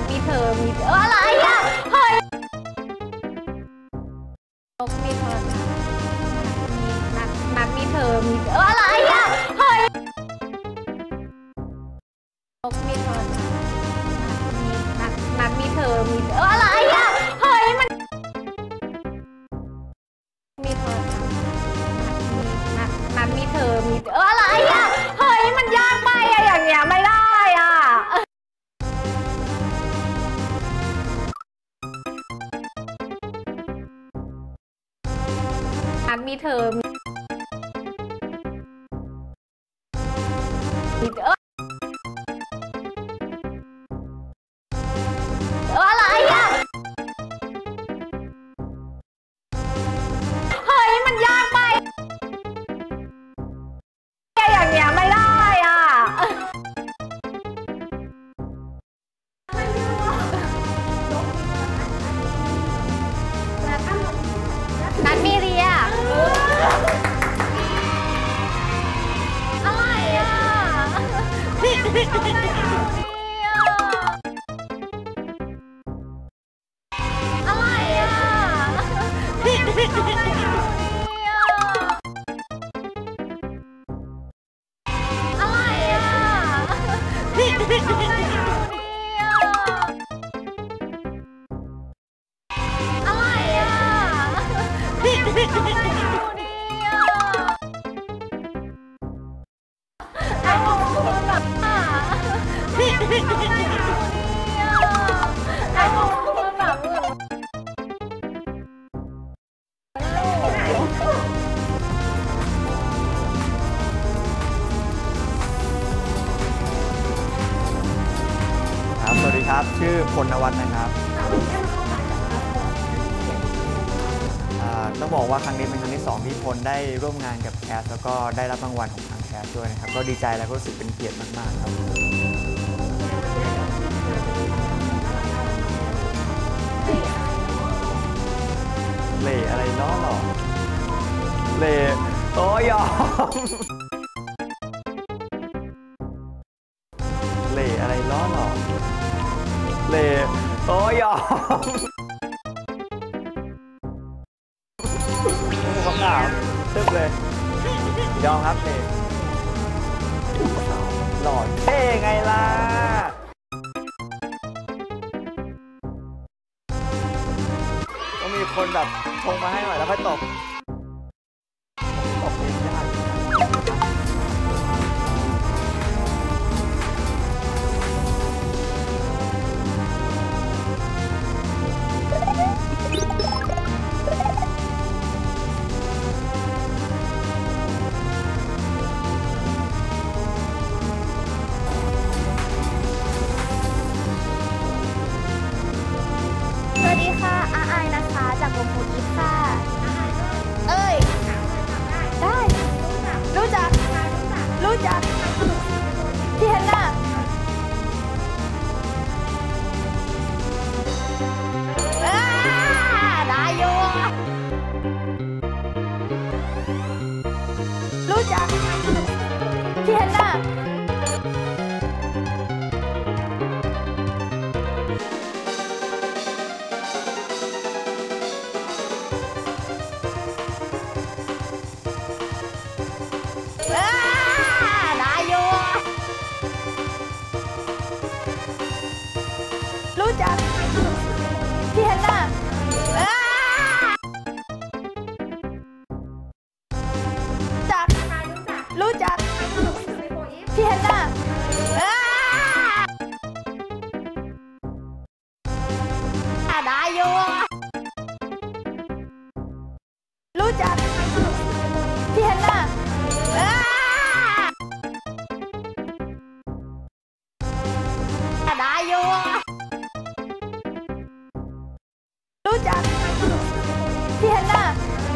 มีเธอมีเอออะไรอ่ะเฮ้ยนกมีโทรศัพท์มีนัดนัดมีเธอมีเอออะไรอ่ะเฮ้ยนกมีโทรศัพท์มีนัดนัดมีเธอมีเอออะไรอ่ะเฮ้ยมันมีโทรศัพท์มีนัดนัดมีเธอมีเอออะไรอ่ะเฮ้ยมันยากไปอะอย่างเงี้ยไม่ได้อ่ะนัดมีเธอมีเออเอออะไรอ่ะเฮ้ยมันยากไปอย่างเงี้ยไม่ได้อ่ะนัดมีเรียอะไรอ่ะอะไรอ่ะอะไรอ่ะอะไรอ่ครับสวัสดีครับชื่อพลนวัฒน์นะครับอ่าต้องบอกว่าครั้งนี้เป็นครั้งที่สองที่พลได้ร่วมงานกับแคสแล้วก็ได้รับรางวัลของทางแคสด้วยนะครับก็ดีใจและก็รู้สึกเป็นเกียรติมากๆครับเล่อะไรล้อหรอเล่โอ้ยอมเล่อะไรล้อหรอเล่โอ้ยอมคำถามตึ๊บเลยยอมครับเล่หล่อเท่ไงล่ะต้องมีคนแบบชงมาให้หน่อยแล้วค่อยตบตบเองยากสวัสดีค่ะอาอายนะคะจากวงฟูอีฟค่ะเอ้ยได้รู้จักรู้จักพี่เฮนน่าได้อยู่รู้จักพี่เฮนน่าได้อยู่รู้จักพี่เฮนน่าจักรู้จักพี่เฮนน่าได้อยู่รู้จักพี่เฮนน่าได้อยู่รู้จักพี่เฮนน่า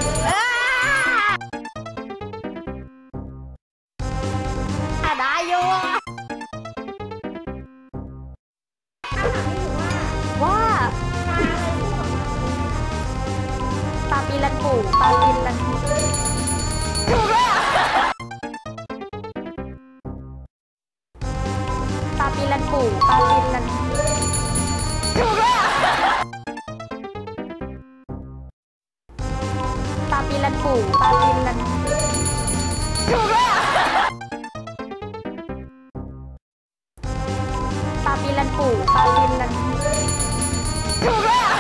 ได้อยู่ว่าปาปีลันปู่ปาปีลันถูกเลยปาปีลันปู่ปาปีลันปีลันปู่ปาลินลันถูกเลยอ่ะ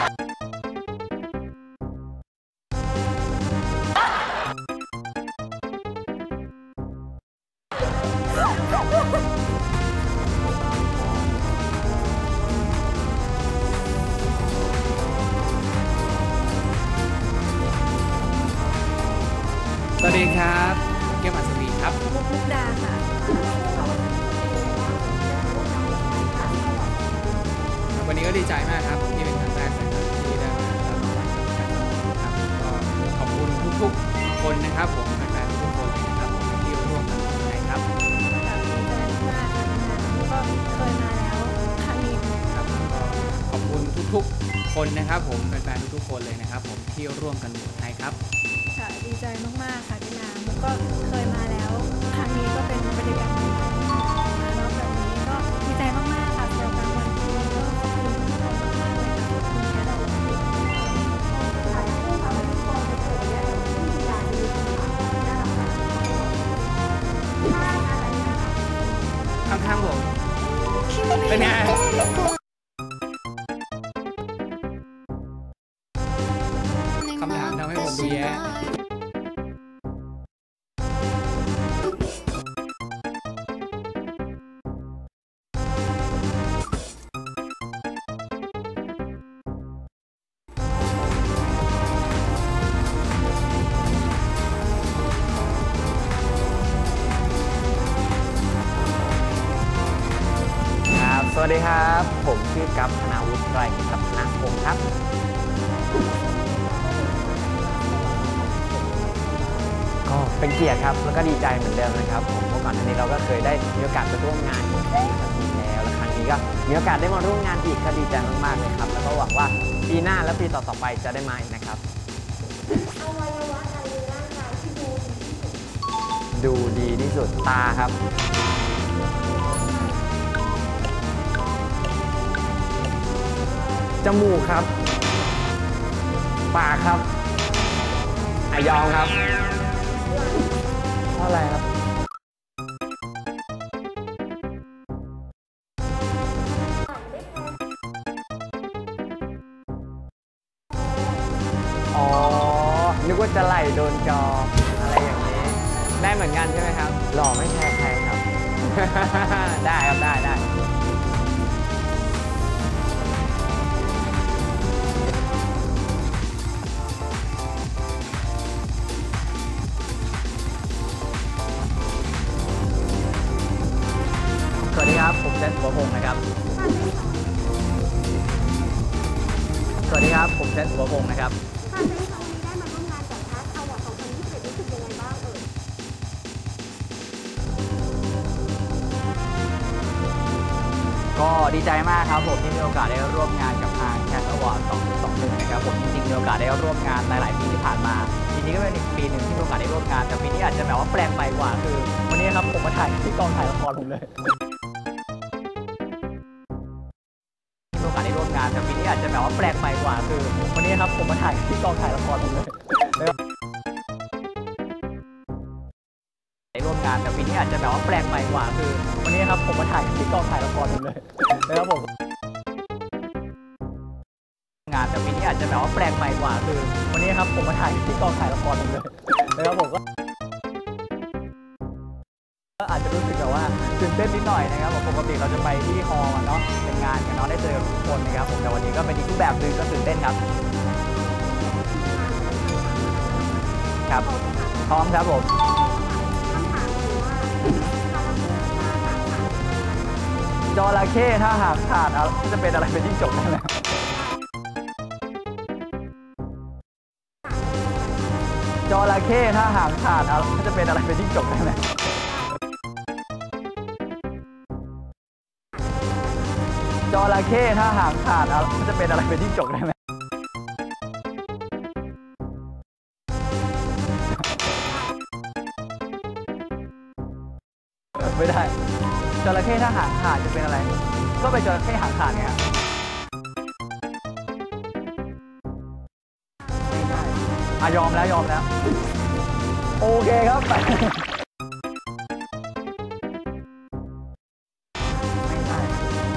สวัสดีครับเกียรติมัสวีครับมุกมุกดาค่ะวันนี้ก็ดีใจมากครับที่เป็นครั้งแรกเลยครับที่ได้มารับรางวัลจากการครับก็ขอบคุณทุกๆคนนะครับผมแฟนๆทุกคนเลยนะครับผมที่ร่วมกันให้ครับดีใจมากค่ะก็เคยมาแล้วครั้งนี้ครับก็ขอบคุณทุกๆคนนะครับผมแฟนๆทุกๆคนเลยนะครับผมที่ร่วมกันให้ครับค่ะดีใจมากๆค่ะพี่นามุกก็เคยมาแล้วครั้งนี้ก็เป็นบรรยากาศใหม่ๆมารอบแบบนี้ก็ดีใจมากๆค่ะสำหรับรางวัลที่นี้ก็ขอบคุณทุกคนมากๆเลยค่ะขอบคุณแค่เราข้างๆผมเป็นไงคำถามทำให้ผมดูแย่ครับสวัสดีครับ ผมชื่อกัปธนาวุฒิไรกิจพัฒนาพงศ์ครับก็เป็นเกียรติครับแล้วก็ดีใจเหมือนเดิมนะครับผมเมื่อก่อนหน้านี้เราก็เคยได้มีโอกาสไปร่วมงานของทีมแล้วและครั้งนี้ก็มีโอกาสได้มาร่วมงานอีกก็ดีใจมากๆเลยครับแล้วก็หวังว่าปีหน้าและปีต่อๆไปจะได้มาอีกนะครับดูดีที่สุดตาครับจมูกครับปากครับอายองครับเท่าไรครับอ๋อนึกว่าจะไหลโดนจออะไรอย่างนี้ได้เหมือนกันใช่ไหมครับหล่อไม่แพ้ใครครับ ได้ครับได้ได้สวัสดีครับผมเซนสุวพงศ์นะครับสวัสดีครับผมเซนสุวพงศ์นะครับค่ะเซนค่ะวันนี้ได้มาร่วมงานกับแคสอวอร์ดสองพันยี่สิบเอ็ดรู้สึกยังไงบ้างเอ่ยก็ดีใจมากครับผมที่มีโอกาสได้ร่วมงานกับทาง Cat Award สองพันยี่สิบเอ็ดนะครับผมจริงๆมีโอกาสได้ร่วมงานหลายๆปีที่ผ่านมาปีนี้ก็เป็นอีกปีหนึ่งที่มีโอกาสได้ร่วมงานแต่ปีนี้อาจจะแบบว่าแปลกใหม่กว่าคือวันนี้ครับผมมาถ่ายที่กองถ่ายละครผมเลยมีโอกาสได้ร่วมงานแต่ปีนี้อาจจะแบบว่าแปลกใหม่กว่าคือวันนี้ครับผมมาถ่ายที่กองถ่ายละครผมเลยได้ร่วมงานแต่ปีนี้อาจจะแบบว่าแปลกใหม่กว่าคือวันนี้ครับผมมาถ่ายที่กองถ่ายละครผมเลยนะครับผมงานแต่ปีนี้อาจจะแบบว่าแปลกใหม่กว่าคือวันนี้ครับผมมาถ่ายที่กองถ่ายละครผมเลยนะครับผมก็อาจจะรู้สึกแบบว่าตื่นเต้นนิดหน่อยนะครับผมปกติเราจะไปที่ฮอลล์เนาะเป็นงานกันเนาะได้เจอทุกคนนะครับผมแต่วันนี้ก็เป็นอีกรูปแบบหนึ่งก็ตื่นเต้นครับครับพร้อมครับผมจระเข้ถ้าหากขาดจะเป็นอะไรเป็นจิ้งจกได้ไหมจระเข้ถ้าหางขาดจะเป็นอะไรเป็นจิ้งจกได้ไหมจระเข้ถ้าหางขาดจะเป็นอะไรเป็นจิ้งจกได้ไหมไม่ได้จระเข้ถ้าหางขาดจะเป็นอะไร ก็เป็นจระเข้หางขาดไงไม่ได้อ่ะยอมแล้วยอมแล้วโอเคครับไม่ได้จ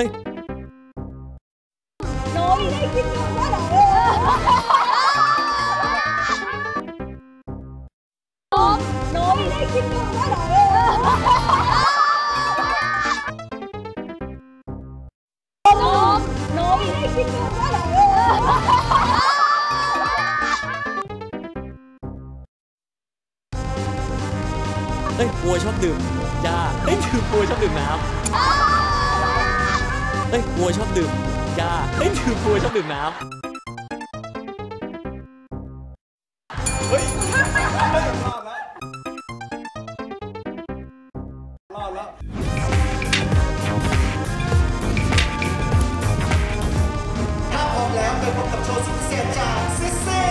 ฮ้ยน้อยได้กินนมว่าเหรอน้อยได้กินนมว่าเหรอน้อยได้กินนมว่าเหรอเฮ้ยวัวชอบดื่มยาเฮ้ยดื่มวัวชอบดื่มน้ำเฮ้ยวัวชอบดื่มยาเฮ้ยดื่มวัวชอบดื่มน้ำเฮ้ยรอดแล้วรอดแล้วถ้าพร้อมแล้วไปพบกับโชว์สุดพิเศษจากซิสซี่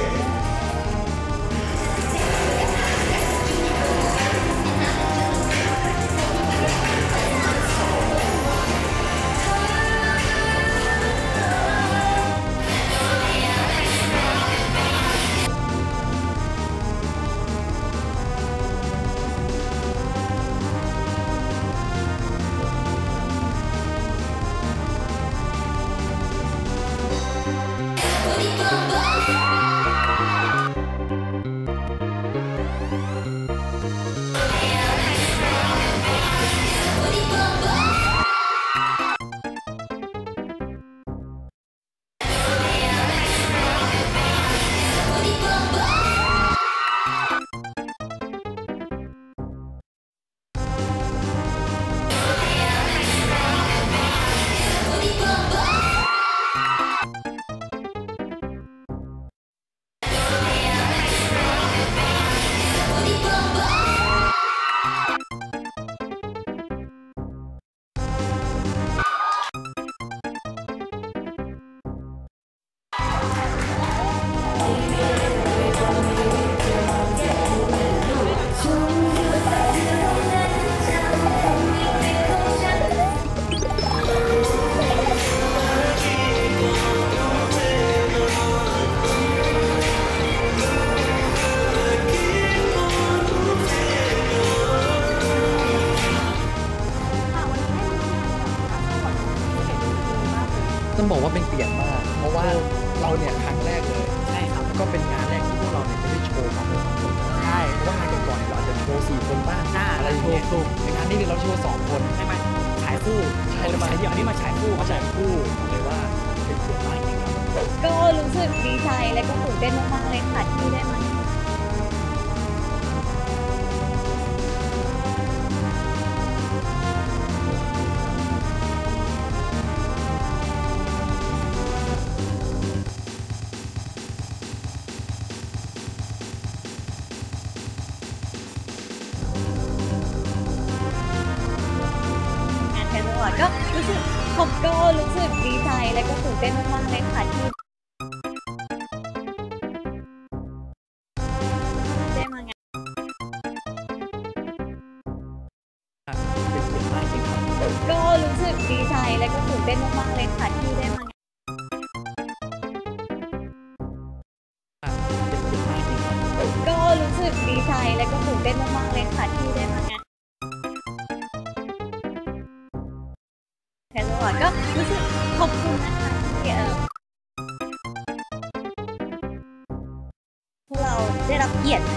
ต้องบอกว่าเป็นเกียรติมากเพราะว่าเราเนี่ยครั้งแรกเลยใช่ครับก็เป็นงานแรกที่พวกเราเนี่ยไม่ได้โชว์มาเป็นสองคนใช่เพราะว่างานก่อนๆเราอาจจะโชว์สี่คนบ้างอะไรอย่างเงี้ยในงานนี้เราโชว์สองคนใช่ไหมฉายคู่ใช่มาฉายเดี่ยวอันนี้มาฉายคู่มาฉายคู่เลยว่าเป็นเกียรติมากจริงครับก็รู้สึกดีใจและก็ตื่นเต้นมากๆเลยค่ะที่ได้มาก็รู้สึกผมก็รู้สึกดีใจและก็ตื่นเต้นมากๆเลยค่ะที่ได้มางานเป็นเกียรติมากจริงครับก็รู้สึกดีใจและก็ตื่นเต้นมากๆเลยค่ะที่ได้มางานเป็นเกียรติมากจริงครับก็รู้สึกดีใจและก็ตื่นเต้นมากๆเลยค่ะที่ได้มางานก็รู้สึกขอบคุณนะคะที่เออพวกเราได้รับเกียรติ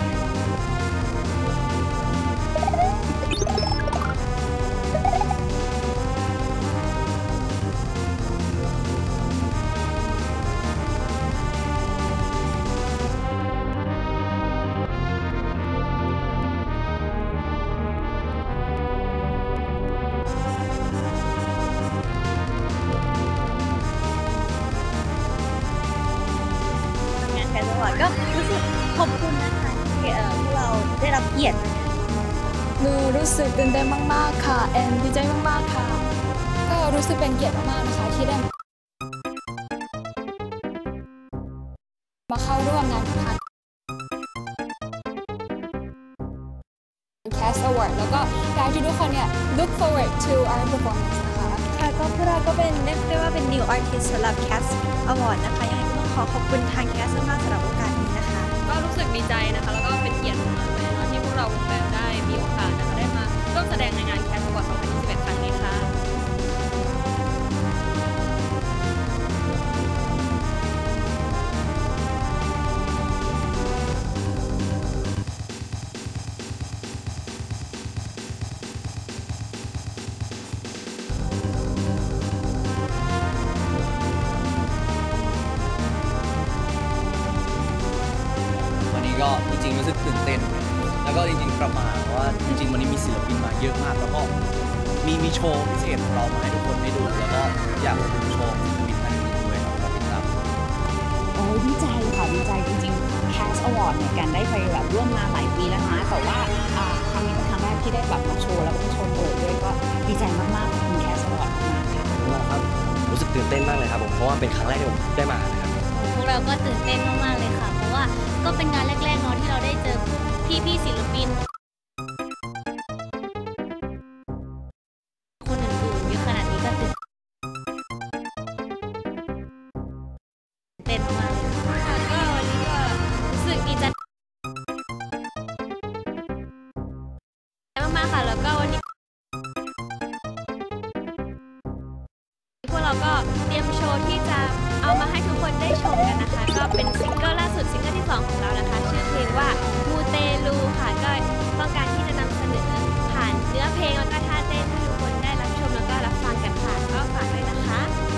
ก็รู้สึกขอบคุณนะคะที่เออพวกเราได้รับเกียรติหนูรู้สึกตื่นเต้นมากๆค่ะแอนดีใจมากๆค่ะก็รู้สึกเป็นเกียรติมากๆนะคะที่ได้มาเข้าร่วมงานค่ะ Cast Award แล้วก็อยากให้ทุกคนเนี่ย look forward to our performance นะคะค่ะก็พวกเราก็เป็นเรียกได้ว่าเป็น new artist สำหรับ Cast Award นะคะยังไงก็ต้องขอขอบคุณทาง Cast มากสำหรับโอกาสนี้นะคะก็รู้สึกดีใจนะคะแล้วก็เป็นเกียรติมากเลยนะที่พวกเราวงแบบได้มีโอกาสนะคะได้มาร่วมแสดงในงาน Cast Award สองพันยี่สิบเอ็ดครั้งนี้ค่ะจริงๆรู้สึกตื่นเต้นแล้วก็จริงๆประมาณว่าจริงๆวันนี้มีศิลปินมาเยอะมากแล้วก็มีมีโชว์พิเศษของเรามาให้ทุกคนได้ดูแล้วก็อยากดูโชว์ศิลปินท่านอื่นด้วยครับติดตามโอ้ดีใจค่ะดีใจจริงๆ Cast Award เนี่ยกันได้ไปแบบร่วมงานหลายปีแล้วนะแต่ว่าครั้งนี้เป็นครั้งแรกที่ได้แบบมาโชว์แล้วก็เป็นโชว์เปิดด้วยก็ดีใจมากๆขอบคุณ Cast Award มากค่ะครับรู้สึกตื่นเต้นมากเลยครับผมเพราะว่าเป็นครั้งแรกที่ผมได้มานะครับพวกเราก็ตื่นเต้นมากๆเลยค่ะเพราะว่าก็เป็นงานแรกๆเนาะที่เราได้เจอพี่ๆศิลปินคนอื่นๆเยอะขนาดนี้ก็ตื่นเต้นมากเลยค่ะก็วันนี้ก็รู้สึกดีใจมากๆค่ะแล้วก็วันนี้พวกเราก็เตรียมโชว์ที่จะเอามาให้ทุกคนได้ชมกันนะคะก็เป็นซิงเกิลล่าสุดซิงเกิลที่สองของเรานะคะชื่อเพลงว่ามูเตลูค่ะก็ต้องการที่จะนำเสนอผ่านเนื้อเพลงแล้วก็ท่าเต้นให้ทุกคนได้รับชมแล้วก็รับฟังกันค่ะก็ฝากด้วยนะคะ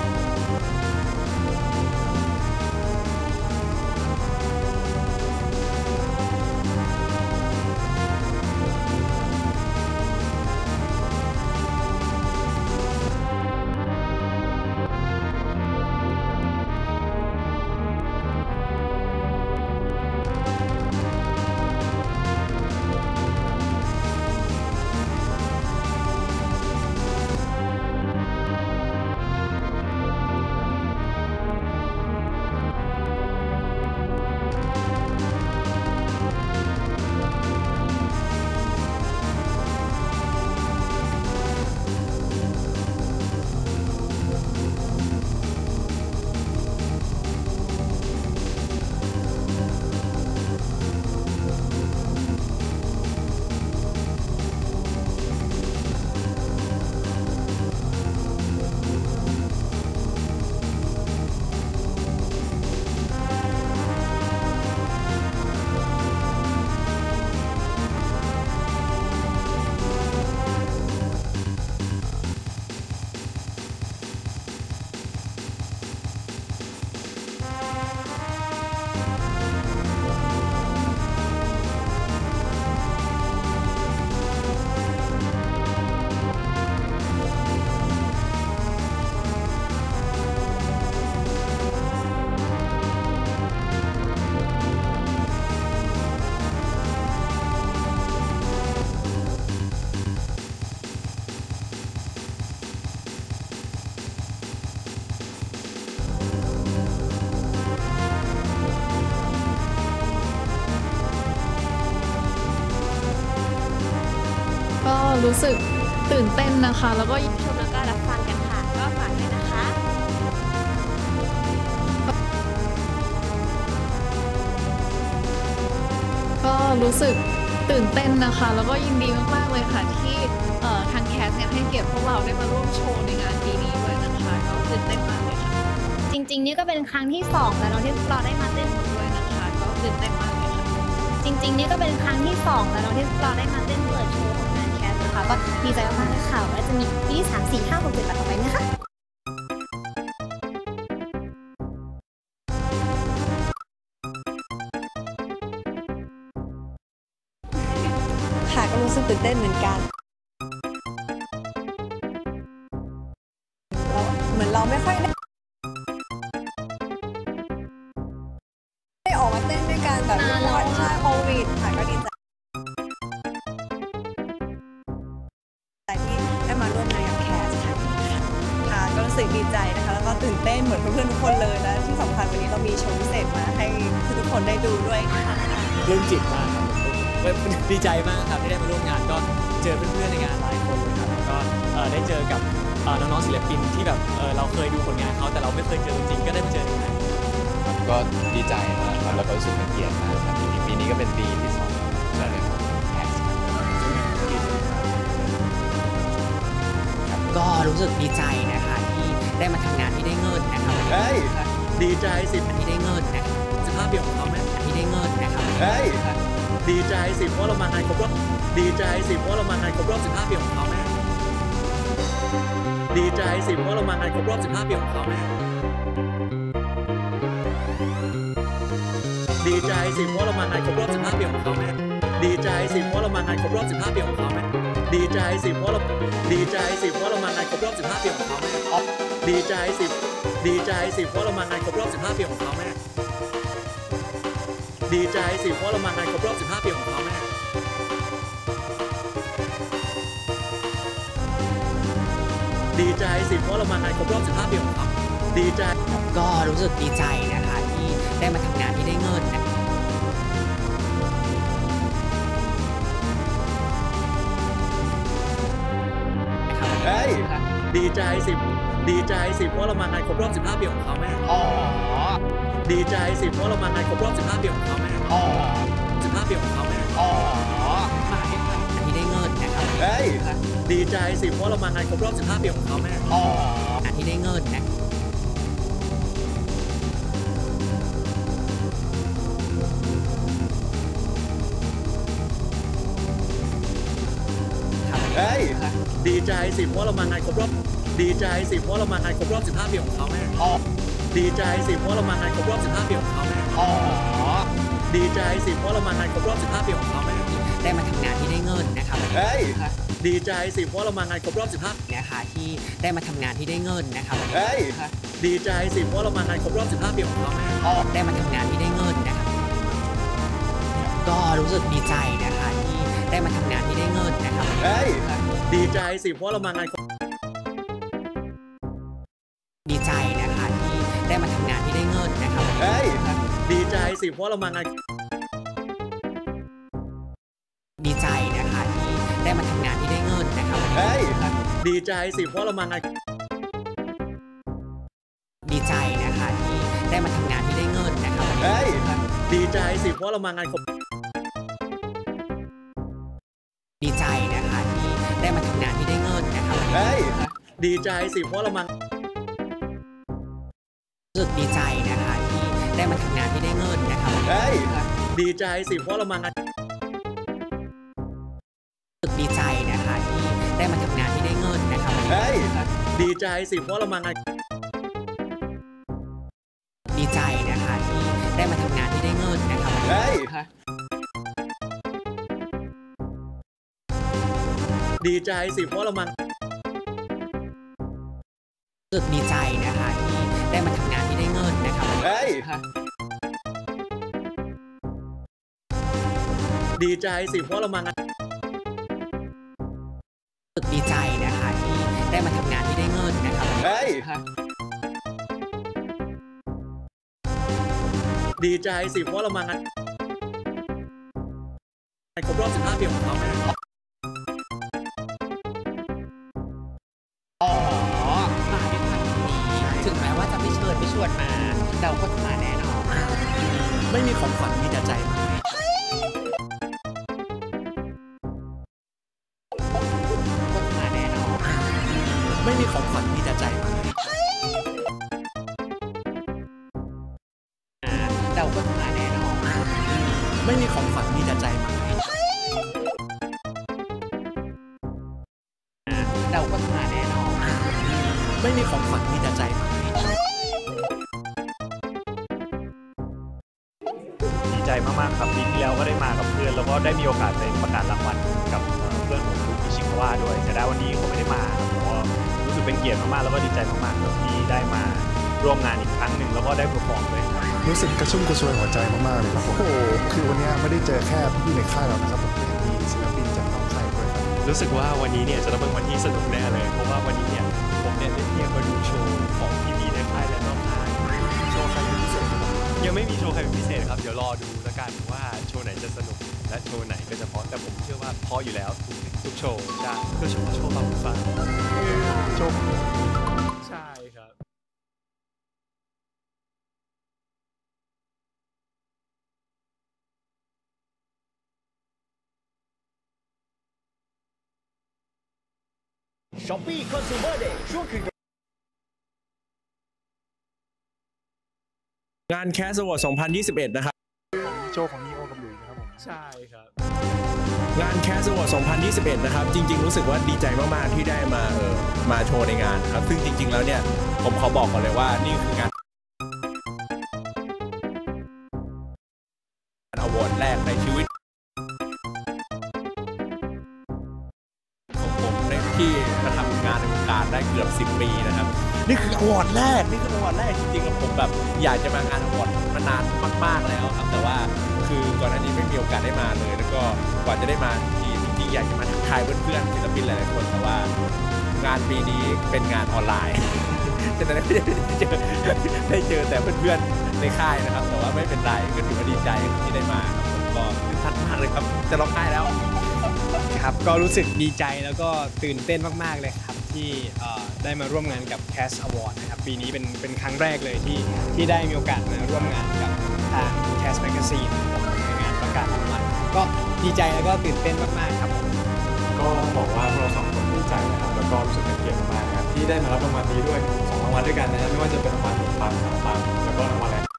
รู้สึกตื่นเต้นนะคะแล้วก็ชมแล้วก็รับฟังกันค่ะก็ฝากด้วยนะคะก็รู้สึกตื่นเต้นนะคะแล้วก็ยินดีมากๆเลยค่ะที่ทางแคสเนี่ยให้เกียรติพวกเราได้มาร่วมโชว์ในงานปีนี้ด้วยนะคะก็ตื่นเต้นมากเลยค่ะจริงๆนี่ก็เป็นครั้งที่สองแล้วเราที่เราได้มาเต้นด้วยนะคะก็ตื่นเต้นมากเลยค่ะจริงๆนี่ก็เป็นครั้งที่สองแล้วเราที่เราได้มาเต้นเปิดโชว์ของงานแคสนะคะก็ดีใจมากเลยค่ะว่าจะมีปีสามสี่ห้าหกเจ็ดแปดต่อไปนะคะค่ะก็รู้สึกตื่นเต้นเหมือนกันเราเหมือนเราไม่ค่อยได้ได้ออกมาเต้นด้วยกันแบบเพราะว่าช่วงโควิดค่ะก็ดีใจที่ได้มาร่วมงานกับแคสค่ะค่ะก็รู้สึกดีใจนะคะแล้วก็ตื่นเต้นเหมือนเพื่อนๆทุกคนเลยและที่สำคัญวันนี้เรามีโชว์พิเศษมาให้ทุกคนได้ดูด้วยค่ะเรื่องจิตมากครับดีใจมากครับที่ได้มาร่วมงานก็เจอเพื่อนๆในงานหลายคนเลยครับแล้วก็ได้เจอกับน้องๆศิลปินที่แบบเราเคยดูผลงานเขาแต่เราไม่เคยเจอจริงๆก็ได้มาเจอในงานครับก็ดีใจมากครับแล้วก็รู้สึกเป็นเกียรติมากครับปีนี้ก็เป็นปีที่สองแล้วเลยครับก็รู้สึกดีใจนะคะที่ได้มาทำงานที่ได้เงินนะครับเฮ้ยดีใจสิที่ได้เงินนะสภาพเดียวของเขาไหมที่ได้เงินนะครับเฮ้ยดีใจสิเพราะเรามางานครบรอบดีใจสิเพราะเรามางานครบรอบสิบห้าปีของเขาแม่ดีใจสิเพราะเรามางานครบรอบสิบห้าปีของเขาแม่ดีดีใจสิเพราะเรามางานครบรอบสิบห้าปีของเขาแม่ดีใจสิเพราะเรามางานครบรอบสิบห้าปีของเขาแม่ดีใจสิเพราะเราดีใจสิเพราะเรามางานครบรอบสิบห้าปีของเขาแม่ดีใจสิดีใจสิเพราะเรามางานครบรอบสิบห้าปีของเขาแม่ดีใจสิเพราะเรามางานครบรอบสิบห้าปีของเขาแม่ดีใจสิเพราะเรามางานครบรอบสิบห้าปีของเขาดีใจก็รู้สึกดีใจนะคะที่ได้มาทำงานที่ได้เงินนะเฮ้ยดีใจสิดีใจสิเพราะเรามางานครบรอบสิบห้าปีของเขาแม่อ๋อดีใจสิเพราะเรามางานครบรอบสิบห้าปีของเขาแม่อ๋อสิบห้าปีของเขาแม่อ๋อมาที่ที่ได้เงินนะครับเฮ้ยดีใจสิเพราะเรามางานครบรอบสิบห้าปีของเขาแม่อ๋อที่ได้เงินนะเฮ้ยดีใจสิเพราะเรามางานครบรอบดีใจสิเพราะเรามางานครบรอบสิบห้าปีของเขาแม่อ๋อดีใจสิเพราะเรามางานครบรอบสิบห้าปีของเขาแม่อ๋อดีใจสิเพราะเรามางานครบรอบสิบห้าปีของเขาแม่ได้มาทำงานที่ได้เงินนะครับเฮ้ยดีใจสิเพราะเรามางานครบรอบสิบห้านะคะที่ได้มาทำงานที่ได้เงินนะครับเฮ้ยดีใจสิเพราะเรามางานครบรอบสิบห้าปีของเขาแม่อ๋อได้มาทำงานที่ได้เงินนะครับก็รู้สึกดีใจนะคะที่ได้มาทำงานที่ได้เงินนะครับเฮ้ยดีใจสิเพราะเรามางานดีใจนะคะที่ได้มาทำงานที่ได้เงินนะครับเฮ้ยดีใจสิเพราะเรามางานดีใจนะคะที่ได้มาทำงานที่ได้เงินนะครับเฮ้ยดีใจสิเพราะเรามางานดีใจนะคะที่ได้มาทำงานที่ได้เงินนะครับเฮ้ยดีใจสิเพราะเรามางานดีใจนะคะที่ได้มาทำงานที่ได้เงินนะครับเฮ้ยดีใจสิเพราะเรามารู้สึกดีใจนะคะที่ได้มาทำงานที่ได้เงินนะครับเฮ้ยดีใจสิเพราะเรามางานรู้สึกดีใจนะคะที่ได้มาทำงานที่ได้เงินนะครับเฮ้ยดีใจสิเพราะเรามางานดีใจนะคะที่ได้มาทำงานที่ได้เงินนะครับเฮ้ยดีใจสิเพราะเรามารู้สึกดีใจนะคะที่ได้มาทำงานที่ได้เงินนะครับเฮ้ยดีใจสิเพราะเรามางานรู้สึกดีใจนะคะที่ได้มาทำงานที่ได้เงินนะครับเฮ้ยดีใจสิเพราะเรามางานครบรอบสิบห้าปีของเขาแม่อ๋อมาด้วยความยินดีถึงแม้ว่าจะไม่เชิญไม่ชวนมาเราก็จะมาแน่นอนไม่มีของขวัญมีแต่ใจมาก็จะมาแน่นอนไม่มีของขวัญมีแต่ใจมาเราก็จะมาแน่นอนไม่มีของขวัญมีแต่ใจมาเราก็จะมาแน่นอนไม่มีของขวัญมีแต่ใจมาดีใจมากๆครับปีที่แล้วก็ได้มากับเพื่อนแล้วก็ได้มีโอกาสไปประกาศรางวัลกับเพื่อนผมลูกพิชิคาวาด้วยแต่ได้วันนี้เขาไม่ได้มาครับแต่ว่ารู้สึกเป็นเกียรติมากๆแล้วก็ดีใจมากๆที่ได้มาร่วมงานอีกครั้งหนึ่งแล้วก็ได้เพอร์ฟอร์มด้วยครับรู้สึกกระชุ่มกระชวยหัวใจมากๆเลยครับผมโอ้โหคือวันนี้ไม่ได้เจอแค่พี่ในค่ายเรานะครับผมก็ยังมีศิลปินจากนอกค่ายด้วยครับรู้สึกว่าวันนี้เนี่ยจะต้องเป็นวันที่สนุกแน่เลยเพราะว่าวันนี้เนี่ยผมเนี่ยได้เรียกมาดูโชว์ของพี่ๆในค่ายและนอกค่ายโชว์ใครเป็นพิเศษยังไม่มีโชว์ใครเป็นพิเศษครับเดี๋ยวรอดูแล้วกันว่าโชว์ไหนจะสนุกและโชว์ไหนก็จะเพราะแต่ผมเชื่อว่าเพราะอยู่แล้วทุกทุกโชว์ใช่ก็โชว์โชว์บางฟังโชว์ใช่ครับช้อปปี้คอน sumer day ช่วงคืนงานแคสอวอร์ดสองพันยี่สิบเอ็ดนะครับโชว์ของนีโอกับหลุยนะครับผมใช่ครับงานแคสอวอร์ดสองพันยี่สิบเอ็ดนะครับจริงๆรู้สึกว่าดีใจมากๆที่ได้มาเออมาโชว์ในงานครับซึ่งจริงๆแล้วเนี่ยผมขอบอกก่อนเลยว่านี่คืองานที่มาทำงานในวงการได้เกือบสิบปีนะครับนี่คืออวอร์ดแรกนี่คืออวอร์ดแรกจริงๆแล้วผมแบบอยากจะมางานอวอร์ดมานานมากๆแล้วครับแต่ว่าคือก่อนหน้านี้ไม่มีโอกาสได้มาเลยแล้วก็กว่าจะได้มาทีจริงๆอยากจะมาทักทายเพื่อนๆศิลปินหลายๆคนแต่ว่างานปีนี้เป็นงานออนไลน์ฉะนั้นไม่ได้เจอได้เจอแต่เพื่อนๆในค่ายนะครับแต่ว่าไม่เป็นไรก็ถือว่าดีใจที่ได้มาครับผมก็ตื่นเต้นมากเลยครับจะร้องไห้แล้วครับก็รู้สึกดีใจแล้วก็ตื่นเต้นมากๆเลยครับที่ได้มาร่วมงานกับ Cast Award นะครับปีนี้เป็นเป็นครั้งแรกเลยที่ที่ได้มีโอกาสมาร่วมงานกับทาง Cast Magazine ในงานประกาศรางวัลก็ดีใจแล้วก็ตื่นเต้นมากๆครับก็บอกว่าพวกเราสองคนดีใจนะครับแล้วก็รู้สึกเป็นเกียรติมากนะครับที่ได้มารับรางวัลนี้ด้วยสองรางวัลด้วยกันนะครับไม่ว่าจะเป็นรางวัลหนึ่งปังสามปังแล้วก็รางวัลแรก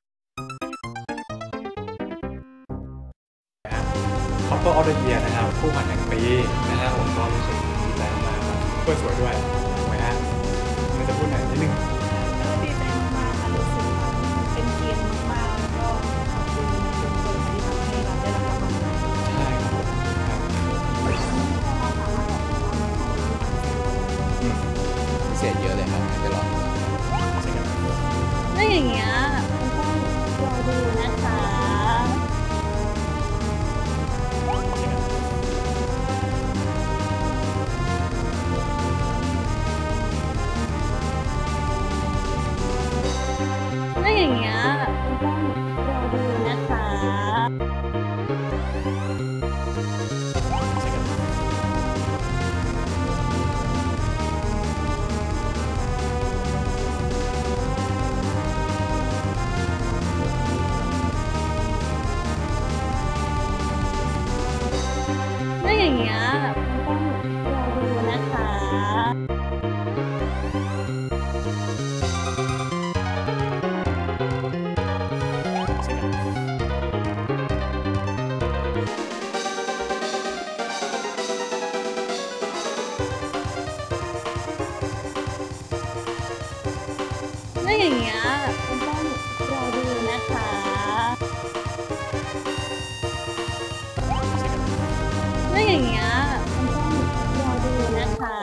Couple of the Year นะครับคู่หมั่นแห่งปีนะฮะผมก็รู้สึกดีใจมากครับเพื่อนสวยด้วยถูกไหมฮะมันจะพูดหน่อยนิดนึงก็ดีใจมากๆค่ะรู้สึกว่าเป็นเกียรติมากๆแล้วก็ขอบคุณทุกคนที่ทำให้เราได้รับรางวัลใช่ครับผมครับพิเศษเยอะเลยครับไปลองแล้วอย่างเงี้ยต้องรอดูนะคะแล้วอย่างเงี้ยต้องรอดูนะคะแล้วอย่างเงี้ยต้องรอดูนะคะแล้วอย่างเงี้ยคุณต้องรอดูนะคะแล้วอย่างเงี้ยคุณต้องรอดูนะคะ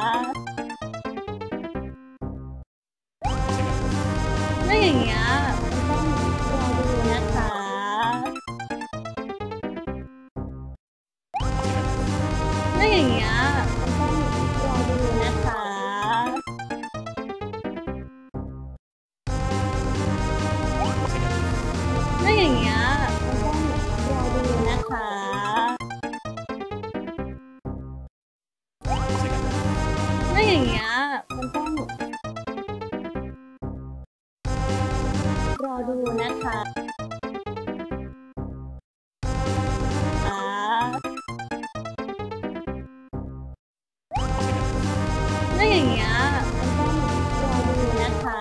แล้วอย่างเงี้ยคุณต้องรอดูนะคะแล้วอย่างเงี้ยคุณต้องรอดูนะคะแล้วอย่างเงี้ยคุณต้องรอดูนะคะแล้วอย่างเงี้ยคุณต้องรอดูนะคะแล้วอย่างเงี้ยคุณต้องรอดูนะคะ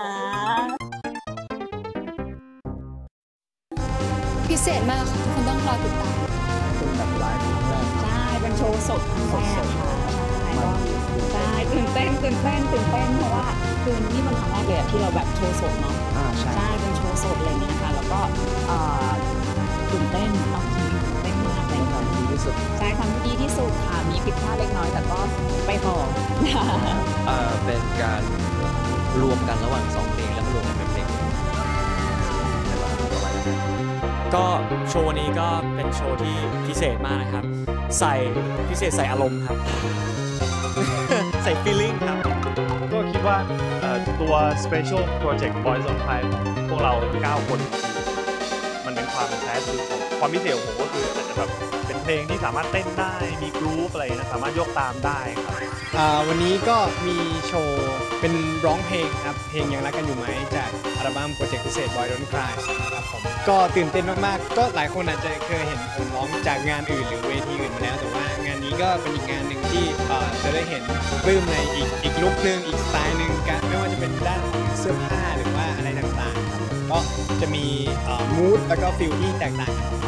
พิเศษมากค่ะทุกคนต้องรอติดตามเป็นแบบไลฟ์ครั้งแรกใช่เป็นโชว์สดครั้งแรกค่ะใช่ตื่นเต้นตื่นเต้นตื่นเต้นเพราะว่าคือนี่มันครั้งแรกเลยที่เราแบบโชว์สดเนาะใช่เป็นโชว์สดอะไรอย่างเงี้ยนะคะแล้วก็ตื่นเต้นเอาจริงตื่นเต้นมากเลยค่ะดีที่สุดใช่ทำดีที่สุดค่ะมีผิดพลาดเล็กน้อยแต่ก็ไปต่อเป็นการรวมกันระหว่างสองเพลงแล้วรวมกันเป็นเพลงก็โชว์วันนี้ก็เป็นโชว์ที่พิเศษมากนะครับใส่พิเศษใส่อารมณ์ครับ ใส่ feeling ครับก็คิดว่าตัว special project Boys on Fire ของพวกเราเก้าคนมันเป็นความแท้จริงของความพิเศษของผมก็คืออาจจะแบบเป็นเพลงที่สามารถเต้นได้มีกรุ๊ปอะไรนะสามารถยกตามได้ครับวันนี้ก็มีโชว์เป็นร้องเพลงครับเพลงยังรักกันอยู่ไหมจากอัลบั้มโปรเจกต์พิเศษ Boy Don't Cry ครับผมก็ตื่นเต้นมากๆก็หลายคนอาจจะเคยเห็นผมร้องจากงานอื่นหรือเวทีอื่นมาแล้วแต่ว่างานนี้ก็เป็นอีกงานหนึ่งที่จะได้เห็นปลื้มในอีกอีกลุคนึงอีกสไตล์นึงกันไม่ว่าจะเป็นด้านของเสื้อผ้าหรือว่าอะไรต่างๆก็จะมีมูดแล้วก็ฟีลที่แตกต่างกันออกไป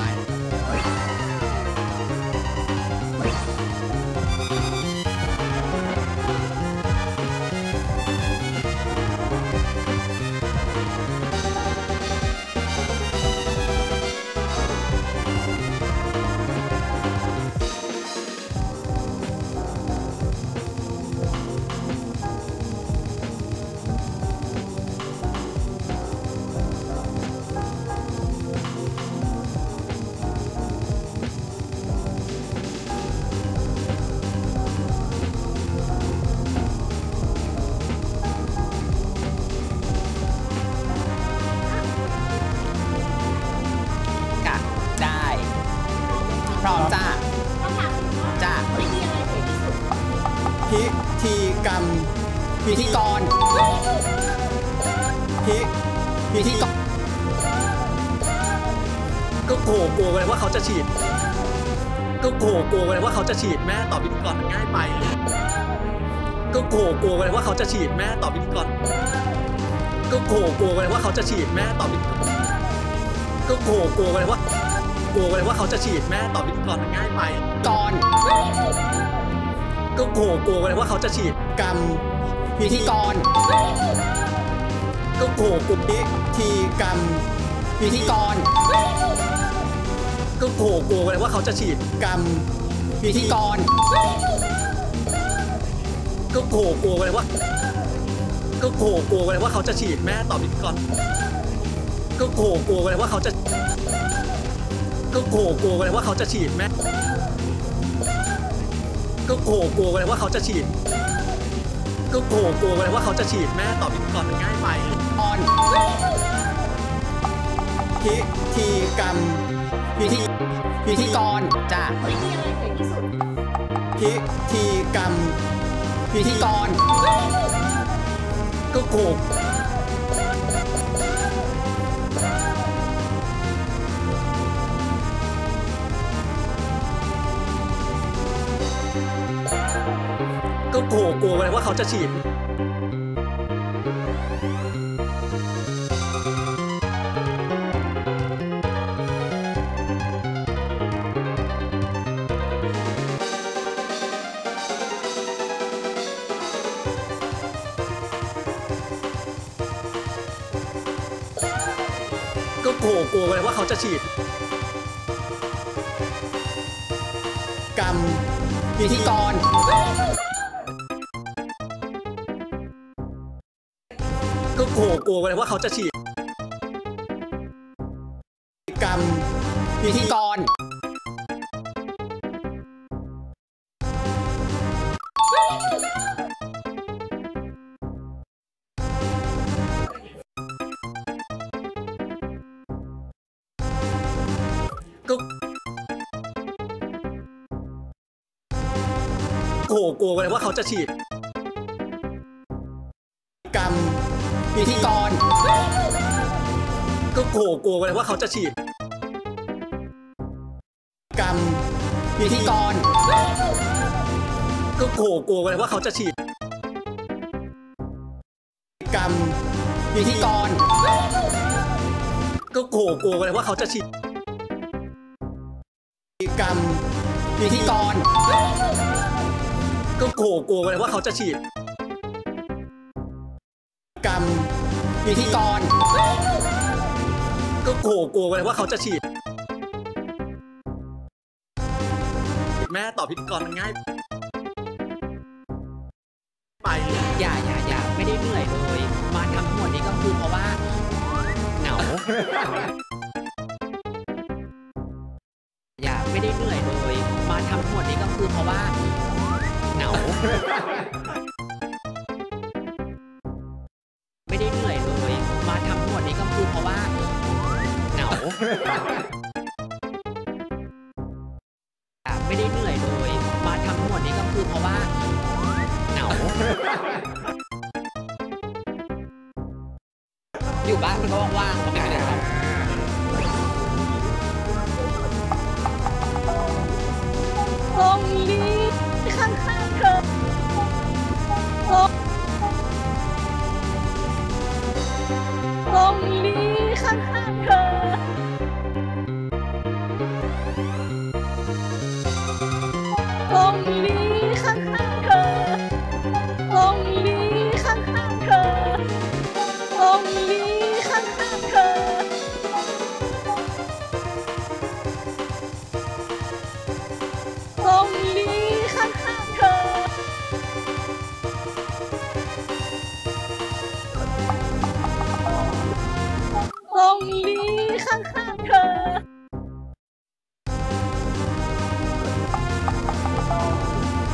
พร้อมจ้าจ้าพิธีกรรมพิธีกรพิพิธีกรก็โกกลัวเลยว่าเขาจะฉีดก็โกกลัวเลยว่าเขาจะฉีดแม่ตอบพิธีกรมันง่ายไปก็โกกลัวเลยว่าเขาจะฉีดแม่ตอบพิธีกรก็โกกลัวเลยว่าเขาจะฉีดแม่ตอบพิธีกรก็โกกลัวเลยว่ากลัวเลยว่าเขาจะฉีดแม่ตอบพิธีกรมันง่ายไปก่อนก็โกกลัวเลยว่าเขาจะฉีดกรรมพิธีกรก็โกกลัวพิธีกรรมพิธีกรก็โกกลัวเลยว่าเขาจะฉีดกรรมพิธีกรก็โกกลัวเลยว่าก็โกกลัวเลยว่าเขาจะฉีดแม่ตอบพิธีกรก็โกกลัวเลยว่าเขาจะก็โกกลัวเลยว่าเขาจะฉีดแม่ก็โกกลัวเลยว่าเขาจะฉีดก็โกกลัวเลยว่าเขาจะฉีดแม่ตอบพิธีกรมันง่ายไปออนพิธีกรรมพิธีพิธีกรจ้ะพิธีกรรมพิธีกรก็โกกก็โกกลัวเลยว่าเขาจะฉีดก็โกกลัวเลยว่าเขาจะฉีดกรรมพิธีกรก็โกกลัวเลยว่าเขาจะฉีดกรรมพิธีกรก็โกกลัวเลยว่าเขาจะฉีดกรรมพิธีกรก็โกกลัวเลยว่าเขาจะฉีดกรรมพิธีกรก็โกกลัวเลยว่าเขาจะฉีดกรรมพิธีกรก็โกกลัวเลยว่าเขาจะฉีดกรรมพิธีกรก็โกกลัวเลยว่าเขาจะฉีดกรรมพิธีกรก็โกกลัวเลยว่าเขาจะฉีดแม่ตอบพิธีกรมันง่ายไปอย่าอย่าอย่าไม่ได้เหนื่อยเลยมาทำทั้งหมดนี้ก็คือเพราะว่าเหงาอย่าไม่ได้เหนื่อยเลยมาทำทั้งหมดนี้ก็คือเพราะว่าเหงาไม่ได้เหนื่อยเลยมาทำทั้งหมดนี้ก็คือเพราะว่าเหงาไม่ได้เหนื่อยเลยมาทำทั้งหมดนี้ก็คือเพราะว่าเหงาอยู่บ้านมันก็ว่างๆก็ไม่ได้ทำตรงนี้ข้างๆเธอตรงนี้ข้างๆเธอตรงนี้ข้างๆเธอตรงนี้ข้างๆเธอตรงนี้ข้างๆเธอตรงนี้ข้างๆเธอตรงนี้ข้างๆเธอ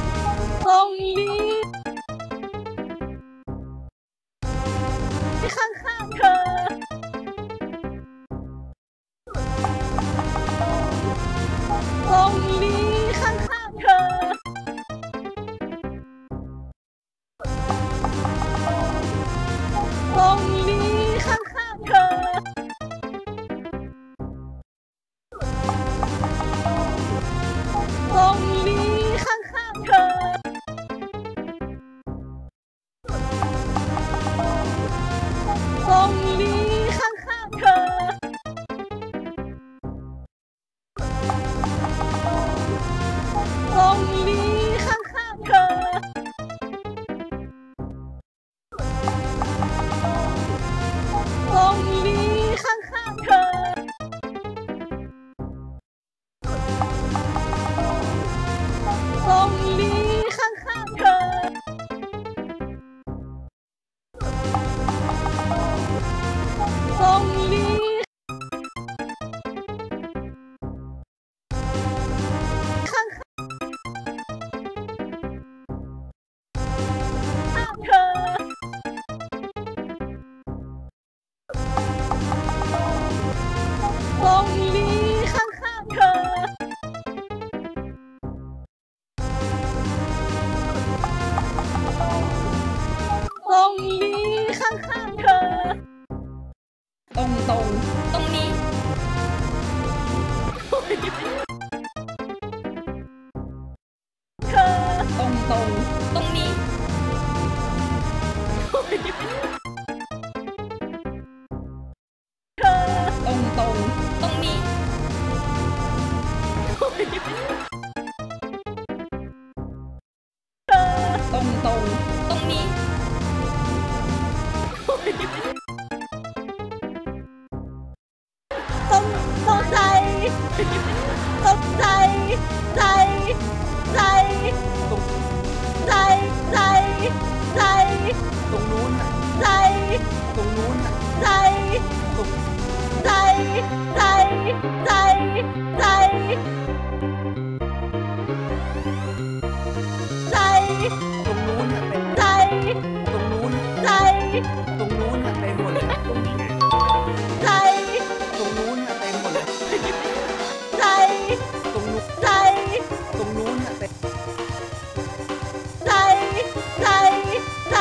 ตรงนี้ข้างๆเธอตรงนี้ข้างๆเธอตรงนี้ข้างๆเธอตรงนี้ข้างๆเธอตรงนี้ข้างๆเธอตรงนี้ข้างๆเธอตรงนี้ข้างๆเธอตรงนี้ข้างๆเธอตรงนี้ข้างๆเธอตรงนี้ข้างๆเธอตรงตรงตรงนี้เธอตรงตรงตรงนี้เธอตรงตรงตรงนี้เธอตรงตรงตรงนี้ตรงตรงใจตรงใจใจใจตรงใจใจใจตรงนู้นใจตรงนู้นใจตรงใจใจใจใจใจตรงนู้นเป็นใจตรงนู้นใจตรงนู้นเต็มหมดเลยตรงนี้ไงใจตรงนู้นเต็มหมดเลยใจตรงนู้นใจตรงนู้นเต็มใจใจใจ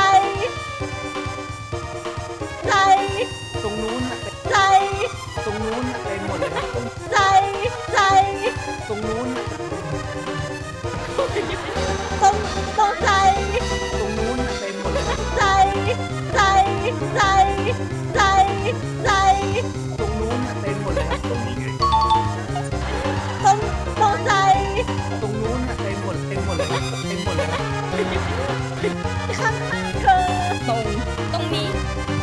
ใจตรงนู้นใจตรงนู้นเต็มหมดเลยใจใจตรงนู้นตรงตรงใจตรงนู้นเต็มหมดเลยใจใจใจใจใจตรงนู้นเต็มหมดเลยตรงนี้ไงตรงตรงใจตรงนู้นเต็มหมดเต็มหมดเลยเต็มหมดเลยข้างๆเธอตรงตรงนี้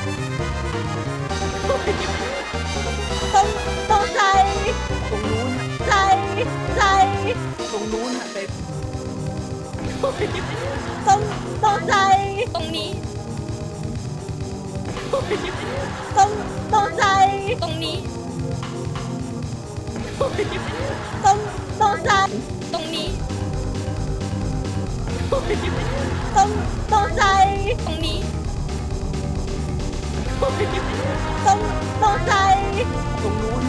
ตรงตรงใจตรงนู้นใจใจตรงนู้นเต็มตรงตรงใจตรงนี้ตรงตรงใจตรงนี้ตรงตรงใจตรงนี้ตรงตรงใจตรงนี้ตรงตรงใจตรงนู้น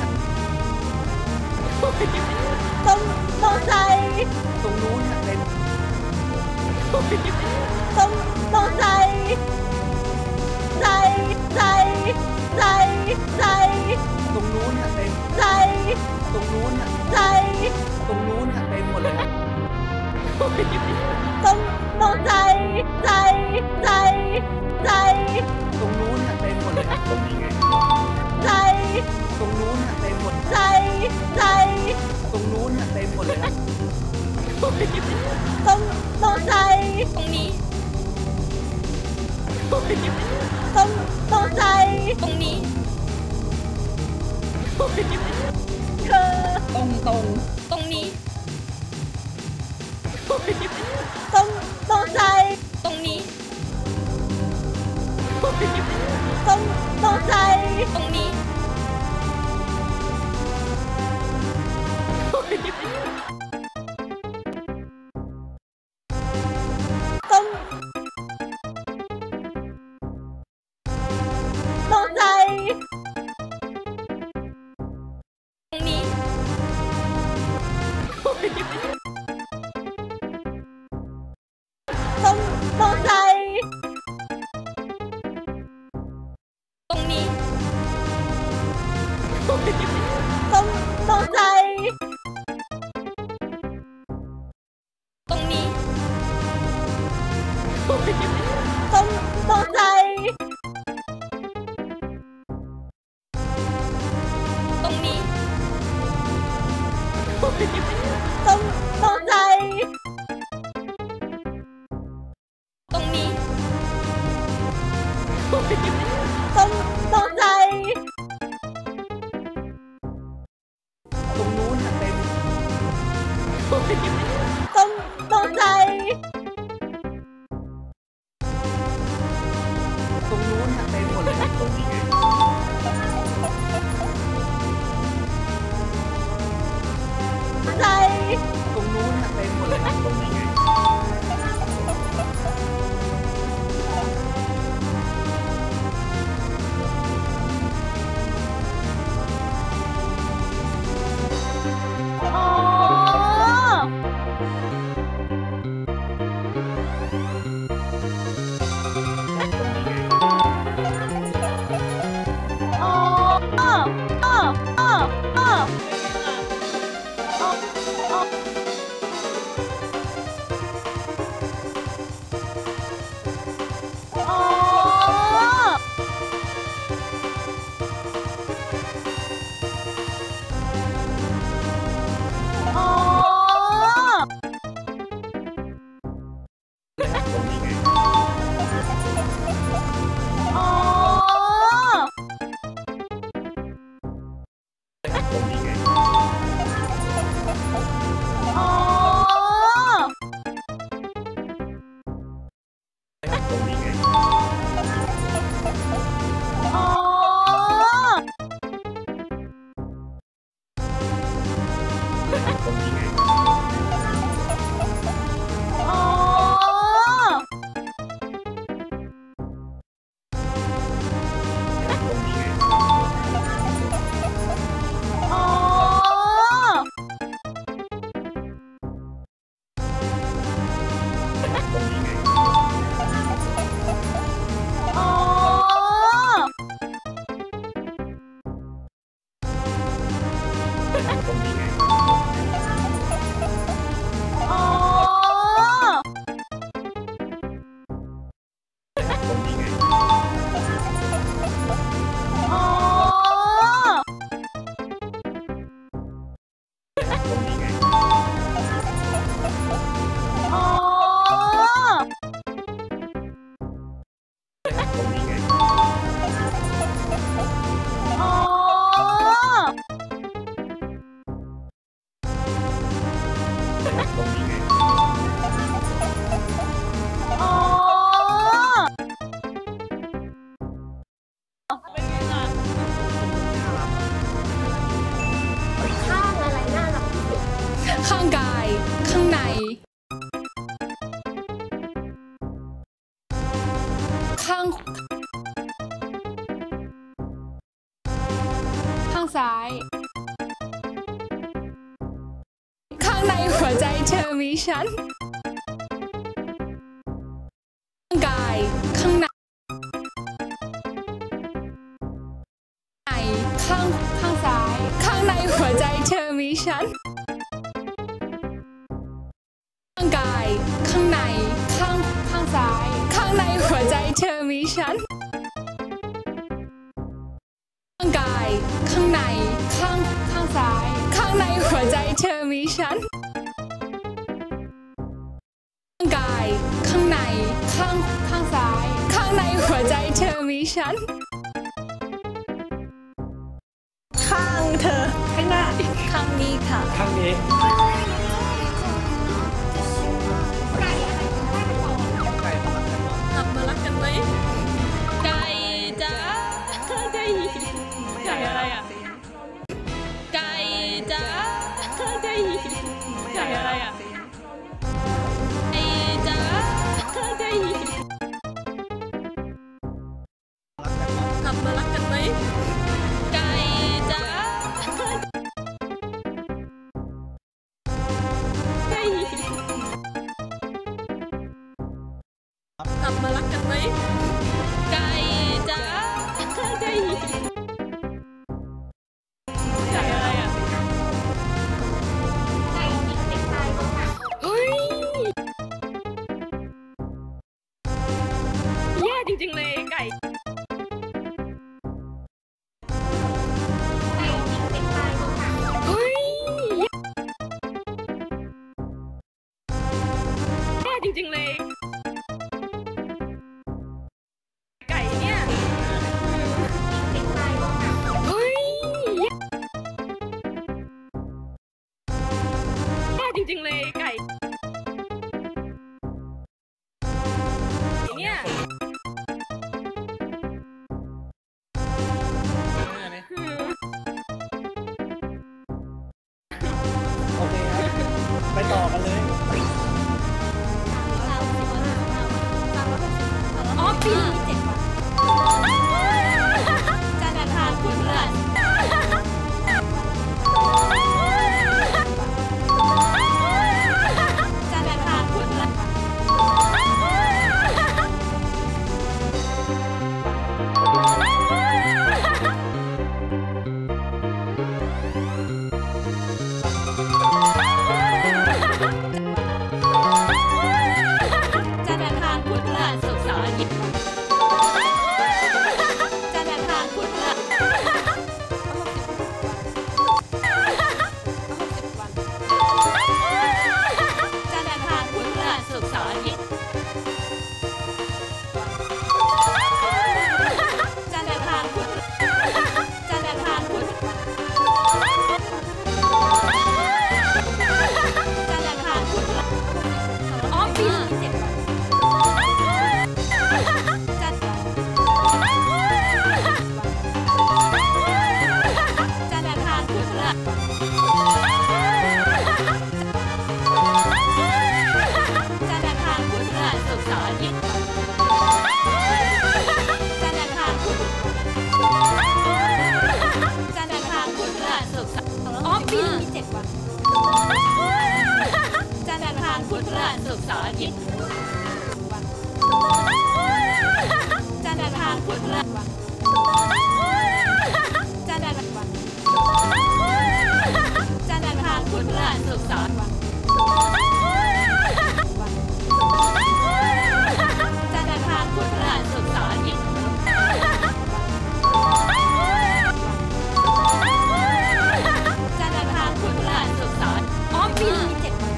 ตรงตรงใจตรงนู้นเต็มตรงตรงใจใจใจใจใจตรงนู้นเต็มใจตรงนู้นใจตรงนู้นเต็มหมดเลยตรงตรงใจใจใจใจตรงนู้นเต็มหมดเลยตรงนี้ไงใจตรงนู้นเต็มหมดใจใจตรงนู้นเต็มหมดเลยตรงตรงใจตรงนี้ตรงตรงใจตรงนี้เธอตรงตรงตรงนี้ตรงตรงใจตรงนี้ตรงตรงใจตรงนี้ตรงตรงใจตรงนี้ต้องต้องใจตรงนี้ต้องต้องใจตรงนี้ต้องต้องใจตรงนู้นเต็มต้องต้องใจตรงนู้นเต็มหมดเลยตรงนี้ไงใจตรงนู้นเต็มหมดเลยตรงนี้ไงอ๋ออ๋ออ๋ออ๋ออ๋ออ๋อข้างอะไรน่ารักที่สุดข้างกายข้างใน ข้าง ข้างซ้าย ข้างในหัวใจเธอมีฉัน ข้างกายข้างใน ข้างข้างซ้าย ข้างในหัวใจเธอมีฉัน ข้างกายข้างใน ข้างข้างซ้าย ข้างในหัวใจเธอมีฉัน ข้างกายข้างใน ข้างข้างซ้าย ข้างในหัวใจเธอมีฉัน ข้างกายข้างใน ข้างข้างซ้าย ข้างในหัวใจเธอมีฉันข้างเธอข้างหน้าข้างนี้ค่ะข้างนี้กลับมารักกันไหมไก่จ้าไก่ไก่อะไรอ่ะไก่จ้าไก่ไก่อะไรอ่ะไก่จ้าไก่กลับมารักกันไหมไก่จ้าไก่กลับมารักกันไหมไก่จ้าไก่ไก่อะไรอ่ะไก่เด็กตายก็ค่ะเฮ้ยริงๆเลยไก่เนี่ยเฮ้ยแย่จริงๆเลยไก่เนี่ยโอเคครับ ไปต่อกันเลยอ๋อปีมีเจ็ดวันจันทร์อังคารพุธพฤหัสจันทร์อังคารพุธพฤหัสจันทร์อังคารพุธพฤหัสศุกร์เสาร์อาทิตย์จันทร์อังคารพุธพฤหัสจันทร์อังคารพุธพฤหัสศุกร์เสาร์อาทิตย์จันทร์อังคารพุธจันทร์อังคารพุธจันทร์อังคารพุธอ๋อปีมีเจ็ดวันจันทร์จันทร์อังคารพุธพฤหัสจันทร์อังคารพุธพฤหัสศุกร์เสาร์อาทิตย์จันทร์อังคารพุธจันทร์อังคารพุธพฤหัสศุกร์เสาร์อ๋อปีมีเจ็ดวันจันทร์อังคารพุธพฤหัสศุกร์เสาร์อาทิตย์จันทร์อังคารพุธพฤหัสจันทร์อังคารจันทร์อังคารพุธพฤหัสศุกร์เสาร์จันทร์อังคารพุธพฤหัสศุกร์เสาร์อาทิตย์จันทร์อังคารพุธพฤหัสศุกร์เสาร์อ๋อปีมีเจ็ดวัน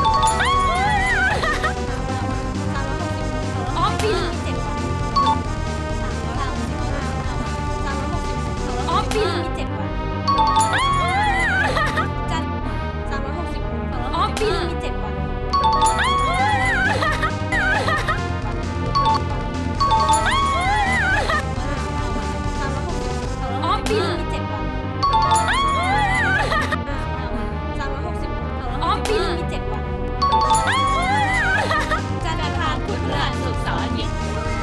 อ๋อปีมีเจ็ดวันอ๋อปีมีเจ็ดวันจันทร์สามร้อยหกสิบอ๋อปีมีเจ็ดวันอ๋อปีมีเจ็ดวันสามร้อยหกสิบอ๋อปีมีเจ็ดวันจันทร์อังคารพุธพฤหัสศุกร์เสาร์อาทิตย์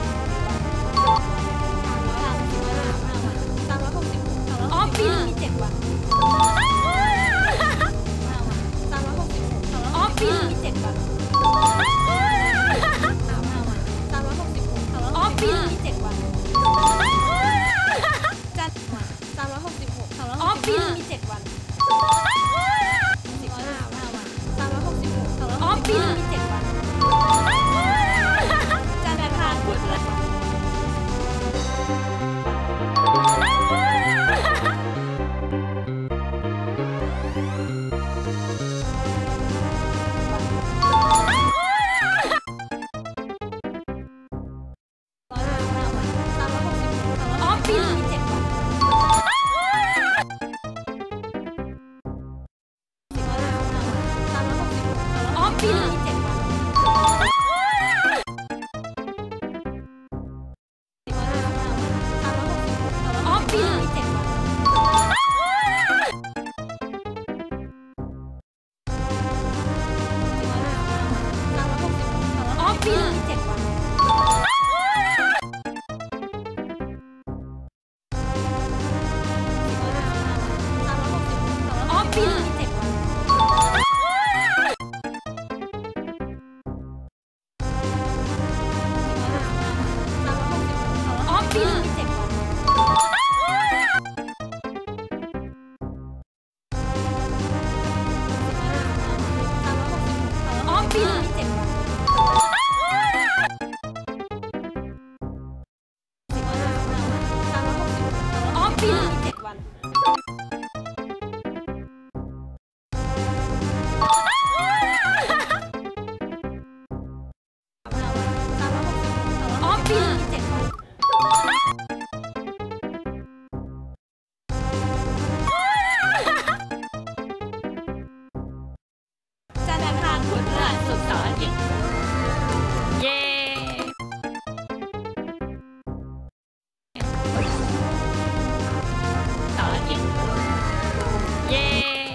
สามร้อยหกสิบอ๋อปีมีเจ็ดวันสามร้อยหกสิบอ๋อปีมีเจ็ดวันสามร้อยหกสิบอ๋อปีมีเจ็ดวันจันทร์สามร้อยหกสิบหกอ๋อปีมีเจ็ดวันสิบห้าสามร้อยหกสิบหกอ๋อปีมีเจ็ดวันจันทร์อังคารพุธพฤหัสอ๋อปีมีเจ็ดวันอ๋อปีมีเจ็ดวันอ๋อปีมีเจ็ดวันอ๋อปีมีเจ็ดวันอ๋อปีมีเจ็ดวันศุกร์เสาร์อาทิตย์เย้เสาร์อาทิตย์เย้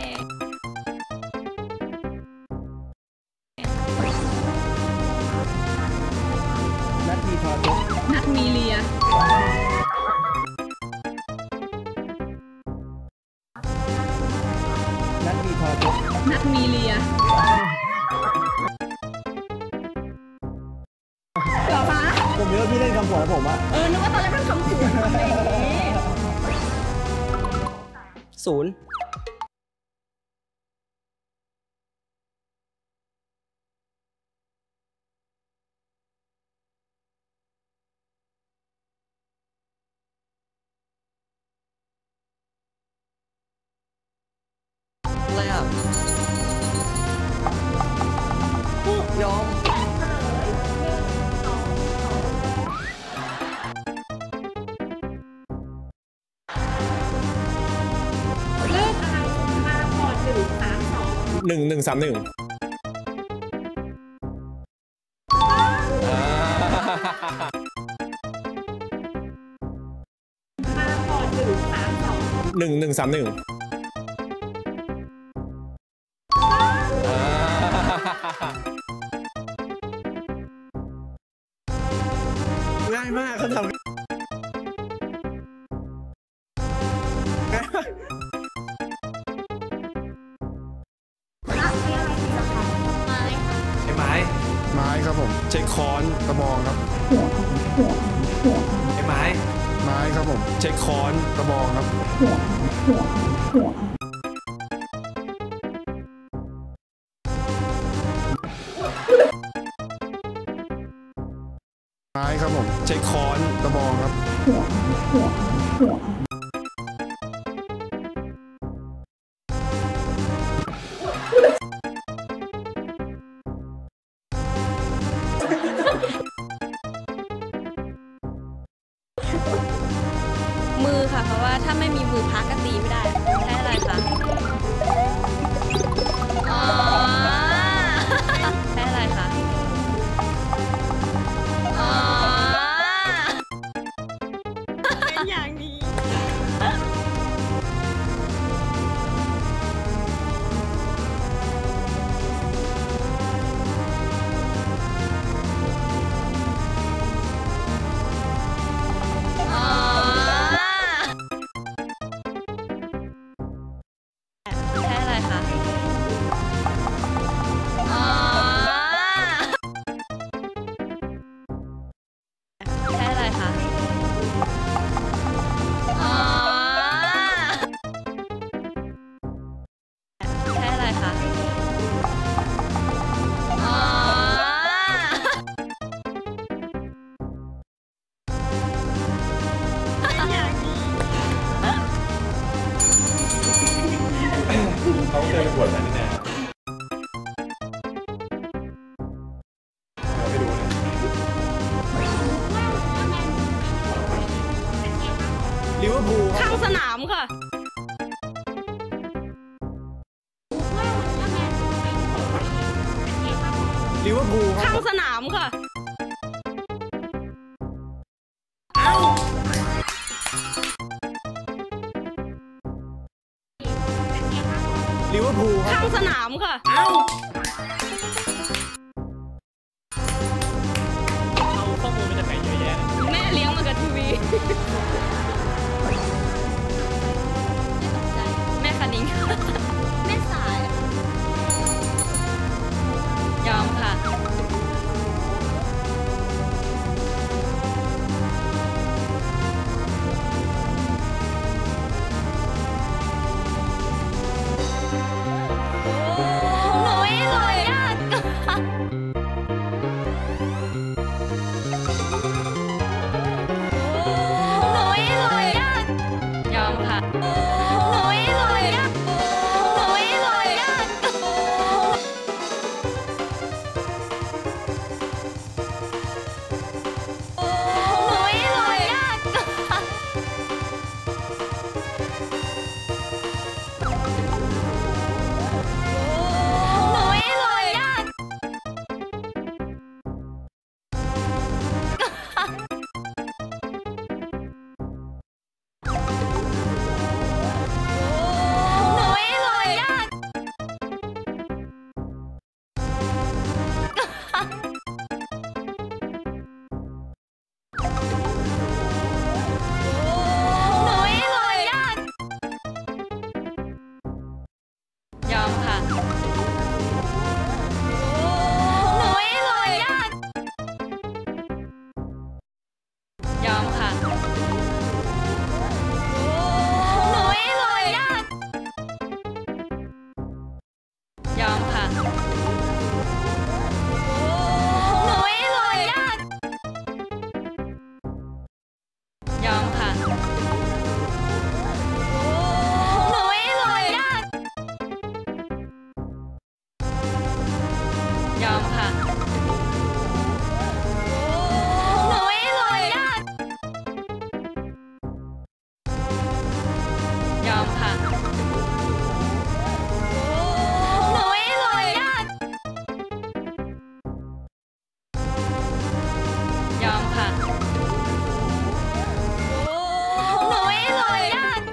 นัดมีทอทุกนัดมีเลียนัดมีทอทุกนัดมีเลียเหรอคะผมนึกว่าพี่เล่นคำผวนแล้วผมอะเออนึกว่าตอนแรกมันคำถูกอะไรอย่างงี้ศูนย์อะไรอ่ะยอมเลิกอะไรมาก่อนหนึ่งสามสองหนึ่งหนึ่งสามหนึ่งมาก่อนหนึ่งสามสองหนึ่งหนึ่งสามหนึ่งง่ายมากเขาทำใช่ไหมไม้ครับผมใช้ค้อนกระบองครับใช่ไหมไม้ครับผมใช้ค้อนกระบองครับ ไม้ครับผมใช้ค้อนกระบองครับมือค่ะเพราะว่าถ้าไม่มีมือพักก็ตีไม่ได้ใช้อะไรคะอ๋อใช้อะไรคะอ๋อเป็นอย่างนี้อ๋อใช้อะไรคะอ๋อใช้อะไรคะอ๋อใช้อะไรคะอ๋อเป็นอย่างนี้เขาเคยไปบวชมาแน่ๆไม่รู้เลยลิเวอร์พูลข้างสนามค่ะลิเวอร์พูลข้างสนามค่ะลิเวอร์พูลข้างสนามค่ะเอาข้อมูลมาจากไหนเยอะแยะแม่เลี้ยงมากับทีวี แม่คณิง แม่สาย ยอมค่ะ หนูไม่เลยอ่ะยอมค่ะหนูไม่เลยยากยอมค่ะหนูไม่เลยยากยอมค่ะหนูไม่เลยยาก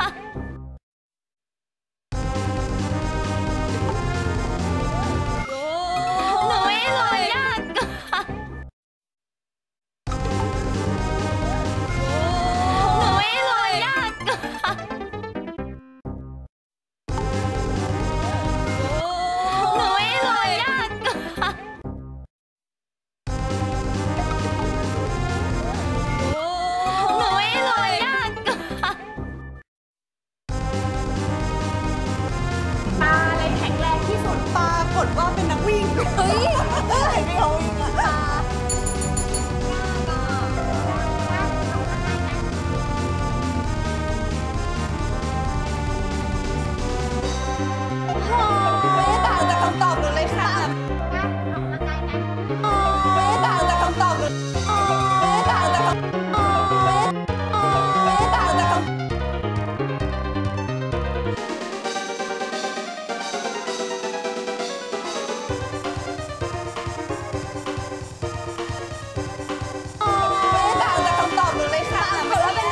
หนูไม่เลยยากหนูไม่เลยยากหนูไม่เลยยากหนูไม่เลยยากปลาอะไรแข็งแรงที่สุดปลากดว่าเป็นนักวิ่งเฮ้ยเฮ้ยไม่เขาวิ่งอะปลาไม่ต่างจากคำตอบหนูเลยค่ะไม่ต่างจากคำตอบหนูไม่ต่างจากคำไม่ต่างจากคำไม่ต่างจากคำตอบหนูเลยค่ะแต่ว่าเป็น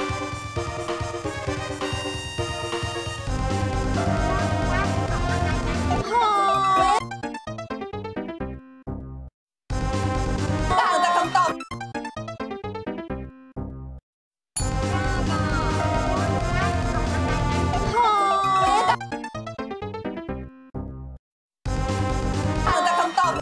ต่างจากคำตอบต่างจากคำตอบ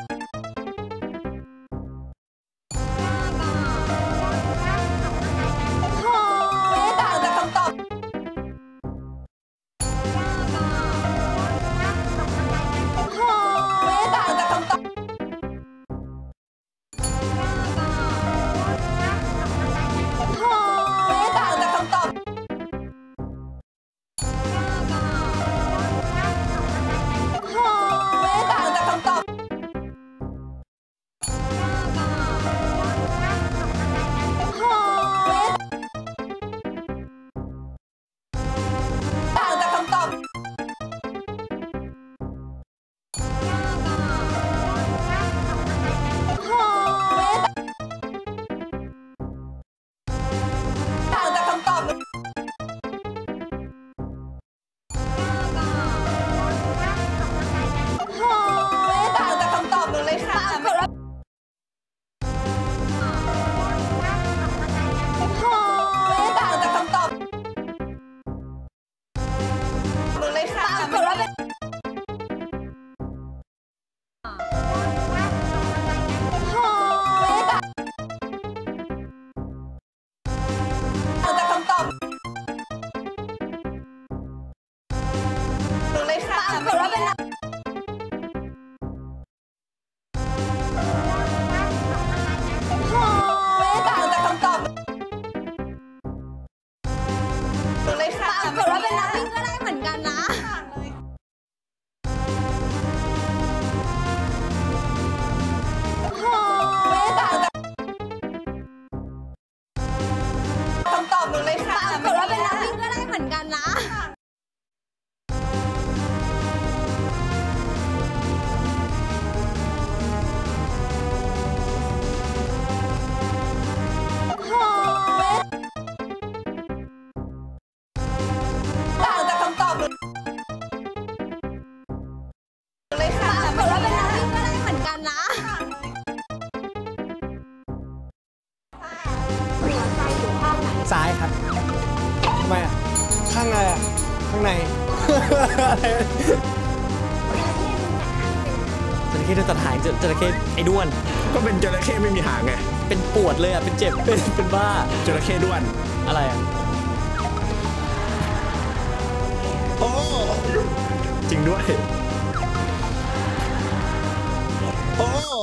ไม่ต่างจากคำตอบไม่ต่างจากคำตอบไม่ต่างจากคำตอบไม่ต่างจากคำตอบต่างจากคำตอบต่างจากคำตอบไม่ต่างจากคำตอบหนูเลยค่ะไม่ต่างจากคำตอบหนูเลยค่ะไม่ต่างจากคำตอบหนูเลยค่ะไม่ว่าเป็นไม่ต่างจากคำตอบหนูเลยค่ะไม่ว่าเป็นนักวิ่งก็ได้เหมือนกันนะไม่ต่างจากคำตอบหนูเลยค่ะไม่ว่าเป็นนักวิ่งก็ได้เหมือนกันนะต่างจากคำตอบหนูเลยค่ะไม่ว่าเป็นนักวิ่งก็ได้เหมือนกันนะซ้ายครับทำไมอ่ะข้างในอ่ะข้างในจระเข้โดนตัดหางจจระเข้ไอ้ด้วนก็เป็นจระเข้ไม่มีหางไงเป็นปวดเลยอ่ะ เป็นเจ็บ เป็นเป็นบ้าจระเข้ด้วนอะไรอ่ะโอ้จริงด้วย โอ้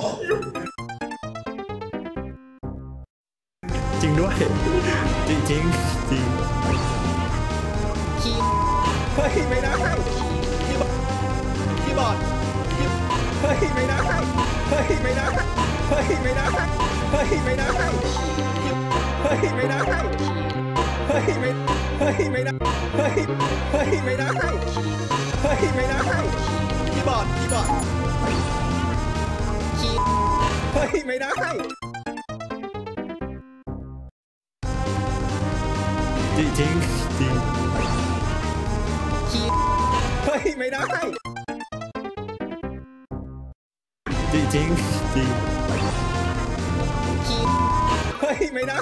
จริงด้วย จริงจริงจริงคีย์เฮ้ยไม่ได้คีย์บอร์ดคีย์บอร์ดเฮ้ยไม่ได้เฮ้ยไม่ได้เฮ้ยไม่ได้เฮ้ยไม่ได้เฮ้ยไม่ได้เฮ้ยไม่เฮ้ยไม่ได้เฮ้ยเฮ้ยไม่ได้เฮ้ยไม่ได้คีย์บอร์ดคีย์บอร์ดคีย์เฮ้ยไม่ได้จริงจริงจริงคีย์เฮ้ยไม่ได้จริงจริงจริงคีย์เฮ้ยไม่ได้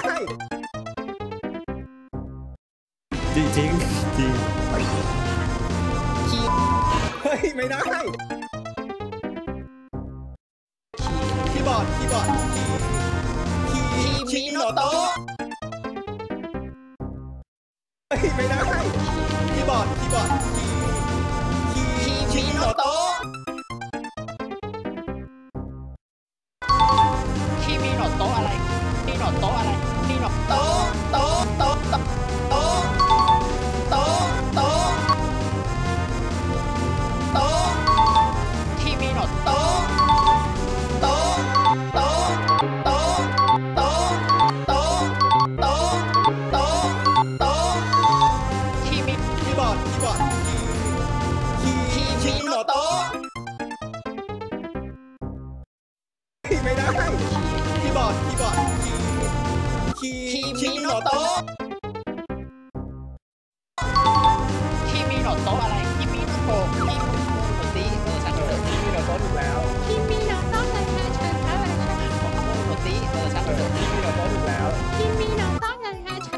จริงจริงจริงคีย์เฮ้ยไม่ได้คีย์บอร์ดคีย์บอร์ดคีย์คีย์มิโนโตะเฮ้ยไม่ได้คีย์บอร์ดคีย์บอร์ดคีย์คีย์มิโนโตะคีย์มิโนโตะอะไรมิโนโตะอะไรมิโนโตะโตะโตะโตะโตะโตะโตะโตะคีย์มิโนโตะโตะโตะโตะโตะโตะโตะโตะโตะคีย์มิคีย์บอร์ดคีย์บอร์ดคีย์คีย์มิโนโตะไม่ได้คีย์บอร์ดคีย์บอร์ดคีย์คีย์มิโนโตะคีย์มิโนโตะอะไรคีย์มิโนโตะคีย์มิโนโตะตีเออช่างเถอะคีย์มิโนโตะถูกแล้วคีย์มิโนโตะเลยค่ะเชิญค่ะอะไรช่างโตะตีเออช่างเถอะคีย์มิโนโตะถูกแล้วคีย์มิโนโตะเลยค่ะเชิญ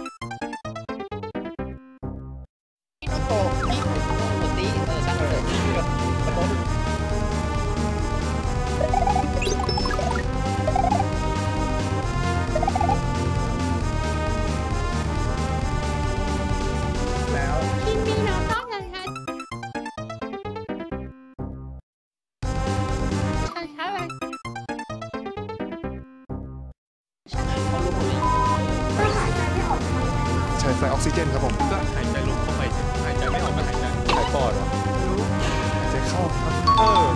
มิโนโตะคีย์มิโนโตะตีเออช่างเถอะคีย์มิโนโตะถูกแล้วคิมมี่น้องต้องเลยค่ะใช่ค่ะอะไรเขารู้หมดเลยก็หายใจไม่ออกทำไงคะใช้ไฟออกซิเจนครับผมก็หายใจลมเข้าไปสิหายใจไม่ออกก็หายใจหายปอดเหรอหายใจเข้าครับเออ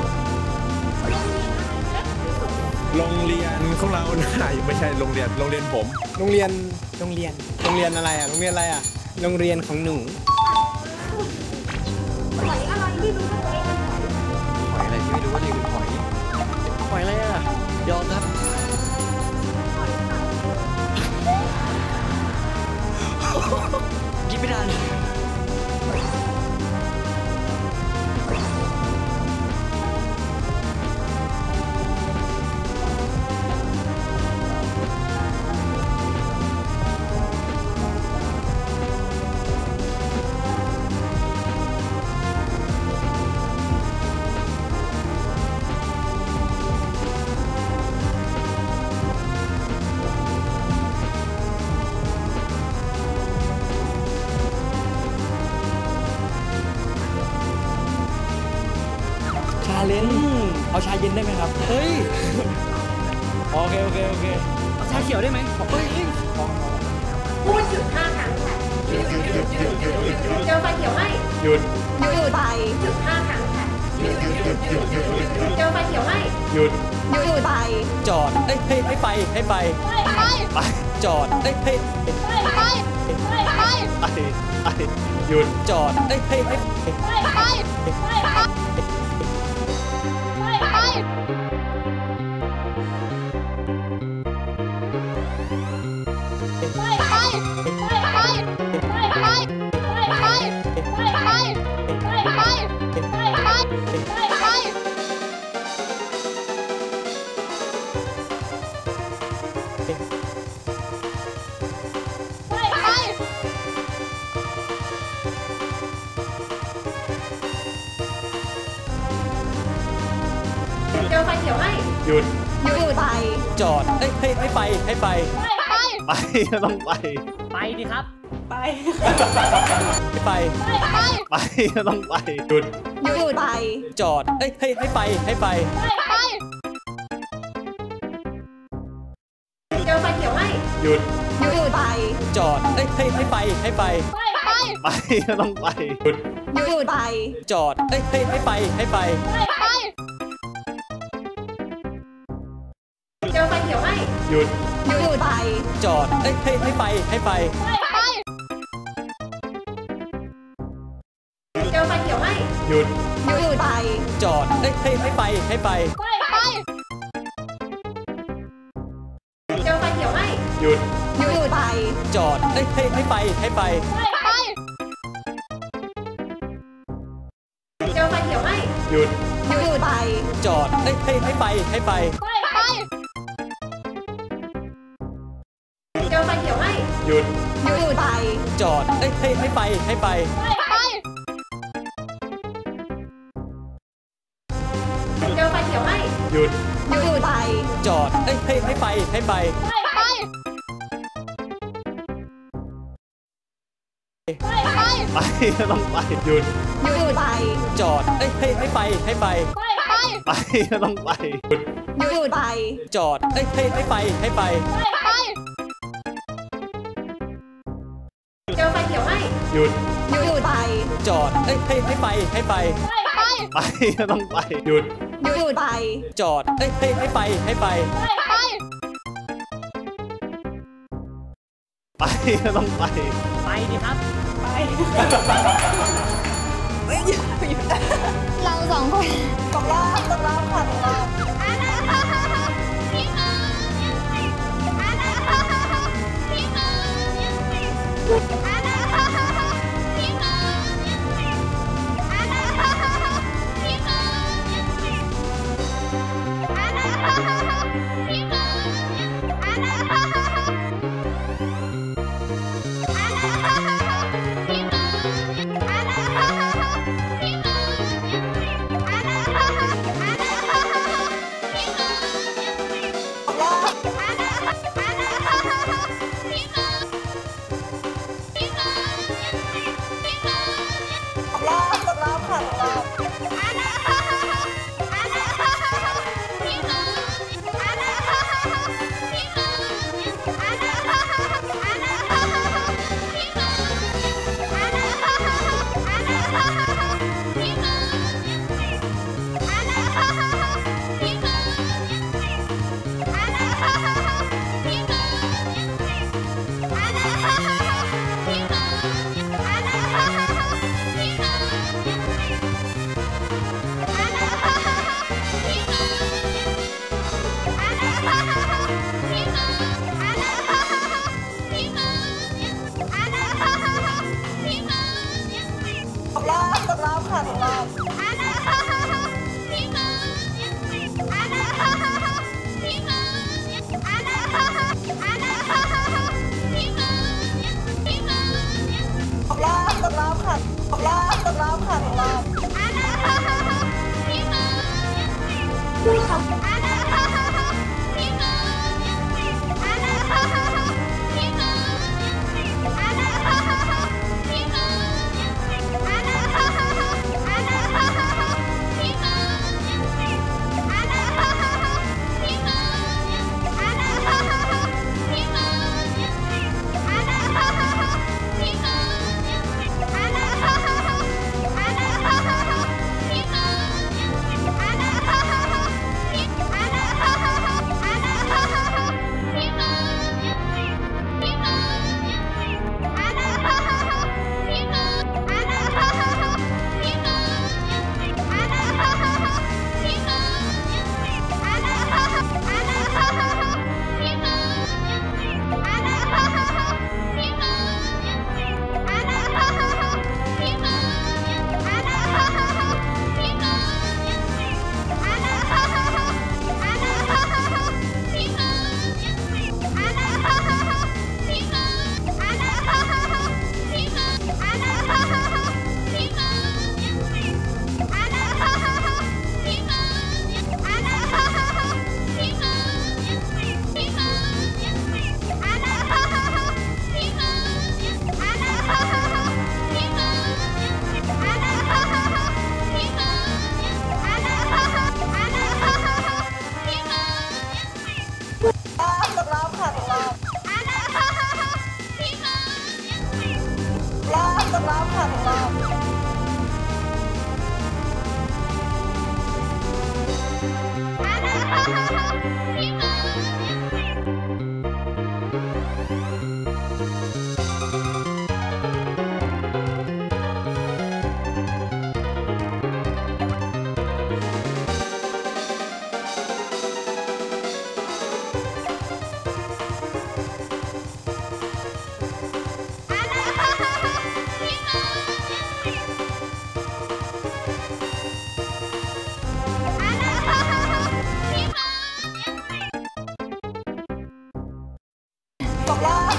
โรงเรียนของเราน่าไม่ใช่โรงเรียนโรงเรียนผมโรงเรียนโรงเรียนโรงเรียนอะไรอ่ะโรงเรียนอะไรอ่ะโรงเรียนของหนูหอยอะไรที่รู้ว่าตัวเองเป็นหอยหอยอะไรที่ไม่รู้ว่าเรียกเป็นหอยหอยอะไรอ่ะยอมครับกินไม่ทันชาเลนจ์เอาชาเย็นได้ไหมครับ เฮ้ย โอเค โอเค โอเคเอาชาเขียวได้ไหมเฮ้ยพูดหยุดห้าครั้งค่ะหยุดหยุดหยุดหยุดหยุดหยุดหยุดเจอไฟเขียวให้หยุดหยุดไปหยุดห้าครั้งค่ะหยุดหยุดหยุดหยุดหยุดหยุดหยุดเจอไฟเขียวให้หยุดหยุดไปจอดเอ้ยให้ให้ไปให้ไปไปไปจอดเอ้ยให้ไปไปไปไปไปไปหยุดจอดเอ้ยให้ให้ไปไปไปไป เจอไฟเขียวให้หยุดหยุดไปจอดเอ้ยให้ให้ไปให้ไปไปไปไปต้องไปไปดิครับไปให้ไปไปไปต้องไปหยุดหยุดไปจอดเอ้ยให้ให้ไปให้ไปไปไปเจอไฟเขียวให้หยุดหยุดไปจอดเอ้ยให้ให้ไปให้ไปไปไปไปต้องไปหยุดหยุดไปจอดเอ้ยให้ให้ไปให้ไปไปไปหยุดหยุดไปจอดเอ้ยให้ให้ไปให้ไปเจอไฟเขียวให้หยุดหยุดไปจอดเอ้ยให้ให้ไปให้ไปเจอไฟเขียวให้หยุดหยุดไปจอดเอ้ยให้ให้ไปให้ไปเจอไฟเขียวให้หยุดหยุดไปจอดเอ้ยให้ให้ไปให้ไปเจอไฟเขียวให้หยุดหยุดไปจอดเอ้ยให้ให้ไปให้ไปเจอไฟเขียวให้หยุดหยุดไปจอดเอ้ยให้ให้ไปให้ไปไปต้องไปหยุดหยุดไปจอดเอ้ยให้ให้ไปให้ไปไปต้องไปหยุดหยุดไปจอดเอ้ยให้ให้ไปให้ไปเจอไฟเขียวให้หยุดหยุดไปจอดเอ้ยให้ให้ไปให้ไปไปต้องไปหยุดหยุดไปจอดเอ้ยให้ให้ไปให้ไปไปต้องไปไปดิครับไปเราสองคนตกรอบตกรอบค่ะตกรอบ ตกรอบตกรอบค่ะตกรอบ ตกรอบตกรอบค่ะตกรอบตกรอบค่ะตกรอบ ตกรอบค่ะตกรอบรอบตกรอบค่ะตกรอบ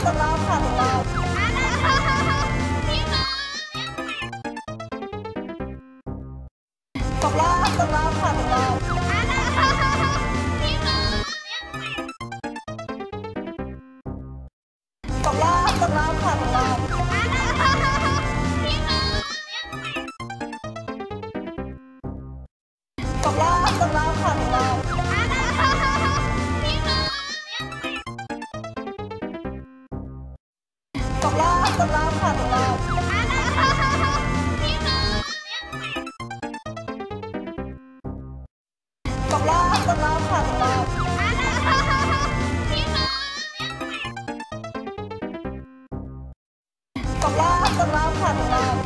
ตกรอบค่ะตกรอบตกรอบตกรอบค่ะตกรอบตกรอบตกรอบค่ะตกรอบตกรอบตกรอบค่ะตกรอบตกรอบตกรอบค่ะตกรอบตกรอบตกรอบค่ะตกรอบตกรอบตกรอบค่ะตกรอบ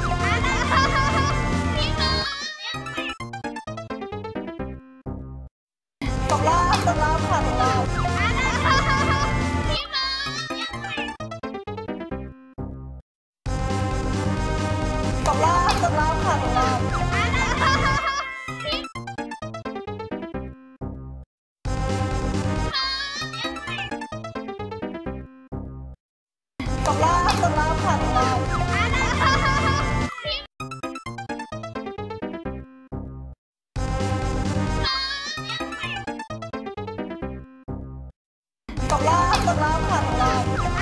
ตกรอบตกรอบค่ะตกรอบตกรอบตกรอบค่ะตกรอบตกรอบตกรอบค่ะตกรอบตกรอบตกรอบค่ะตกรอบ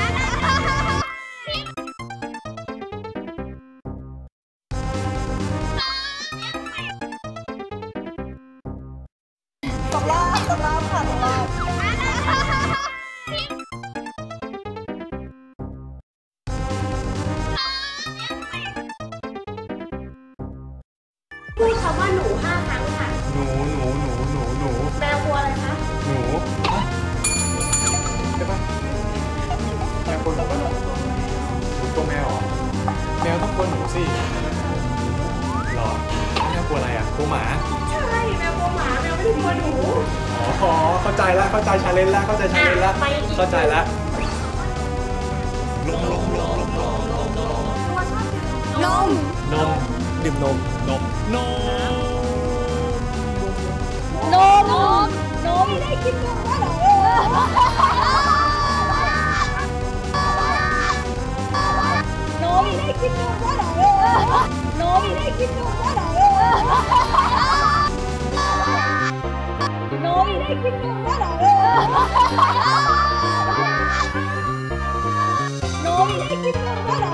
ตกรอบตกรอบค่ะตกรอบพูดคำว่าหนูห้าครั้งค่ะหนูหนูหนูหนูหนูแมวกลัวอะไรคะหนูใช่ปะแมวคนบอกว่าหนูหนูตัวแมวเหรอแมวต้องกลัวหนูสิเหรอแมวกลัวอะไรอ่ะกลัวหมาใช่แมวกลัวหมาแมวไม่ได้กลัวหนูอ๋อเข้าใจแล้วเข้าใจชาเลนจ์แล้วเข้าใจชาเลนจ์แล้วเข้าใจแล้วลงลงลงลงลงลงนมนมดื่มนมนมนมนมนมไม่ได้กินนมแล้วเหรอนมไม่ได้กินนมแล้วเหรอนมไม่ได้กินนมแล้วเหรอนมไม่ได้กินนมแล้วเหรอนมไม่ได้กินนมแล้วเหรอ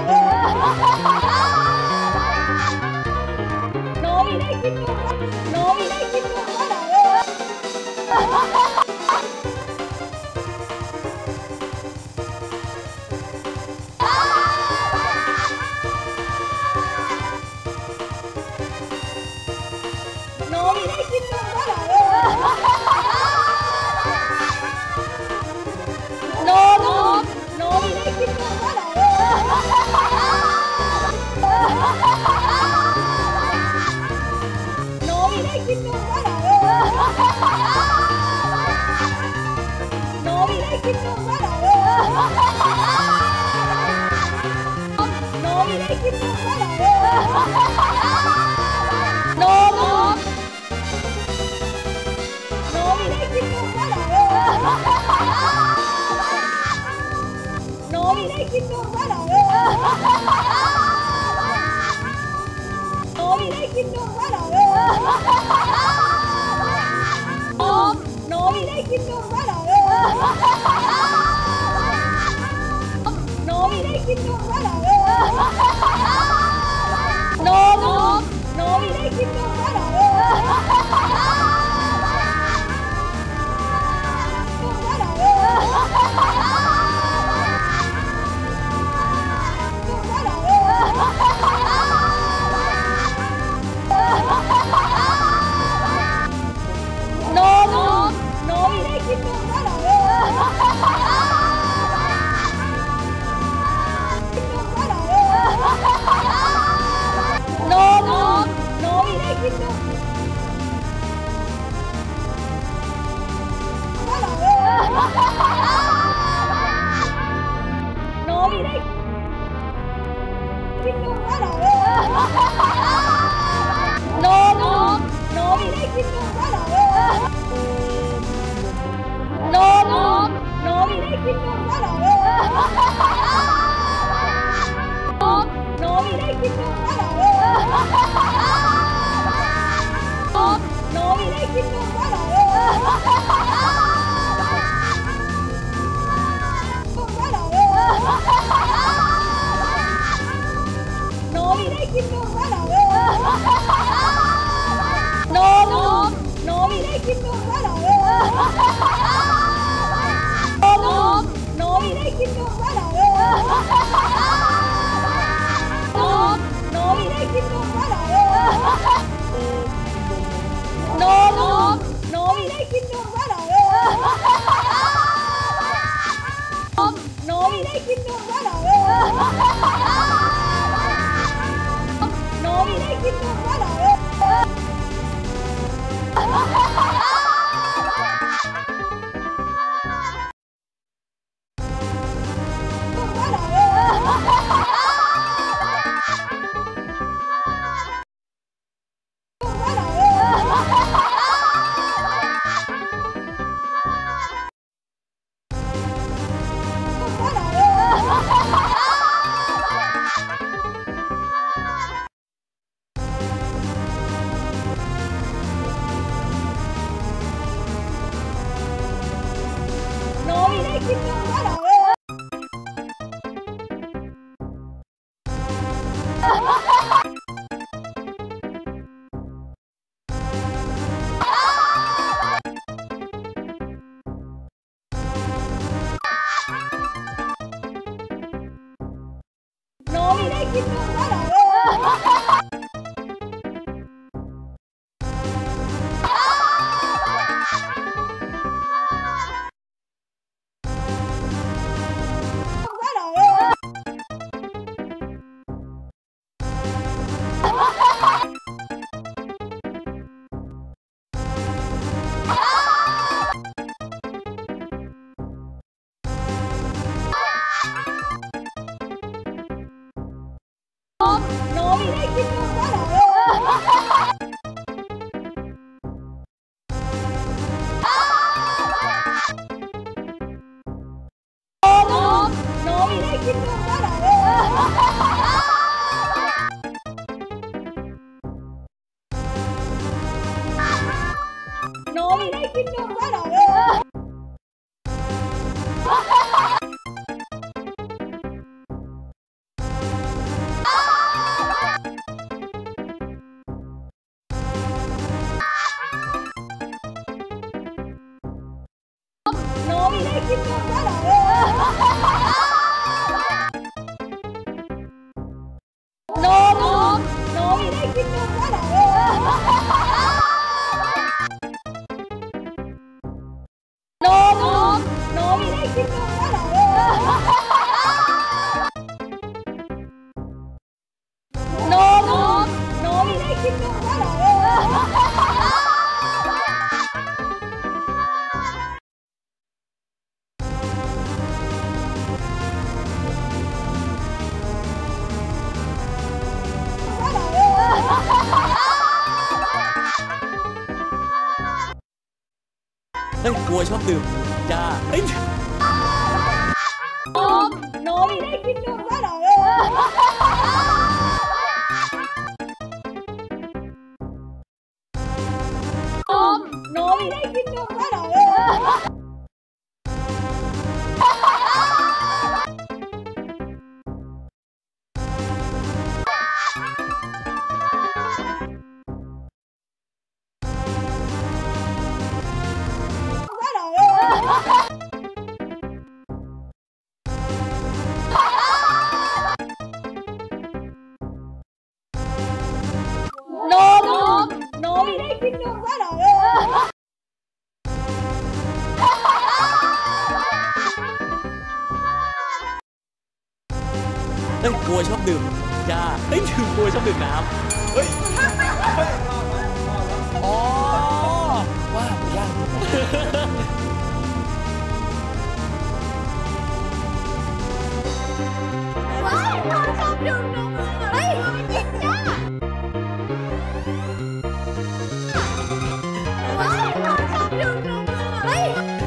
No, we like it. No, we like it. No, we like it. No, no, no, we like it. No, we like it. No, we like it. No, we like it. No, no. No, we like it. No, we like it. No, we like it. No, we like it. No, we like it. No, no, no, we like it. No, no, no, we like it. No, no, no, we like it. คิดดูว่าเราโน้ไม่ได้คิดดูว่าเราโน้ไม่ได้คิดดูว่าเราโน้โน้ไม่ได้คิดดูว่าเราโน้ไม่ได้คิดดูว่าเราโน้ไม่ได้คิดดูว่าเราโน้โน้โน้ไม่ได้คิดดูว่าเราโน้โน้โน้ไม่ได้คิดดูว่าเราโน้โน้โน้ไม่ได้คิดดูว่าเราเฮ้ยกลัวชอบดื่มจ้าเฮ้ยโน้โน้ไม่ได้คิดดูว่าเราโน้โน้ไม่ได้คิดดูว่าเราโน้โน้โน้ไม่ได้คิดดูว่าเราเฮ้ยกลัวชอบดื่มจ้าเฮ้ยดื่มกลัวชอบดื่มน้ำเฮ้ยอ๋อว่าไม่ยากว้ายเราชอบดื่มนมเฮ้ยมันจริงจ้าว้ายเราชอบดื่มนมเฮ้ย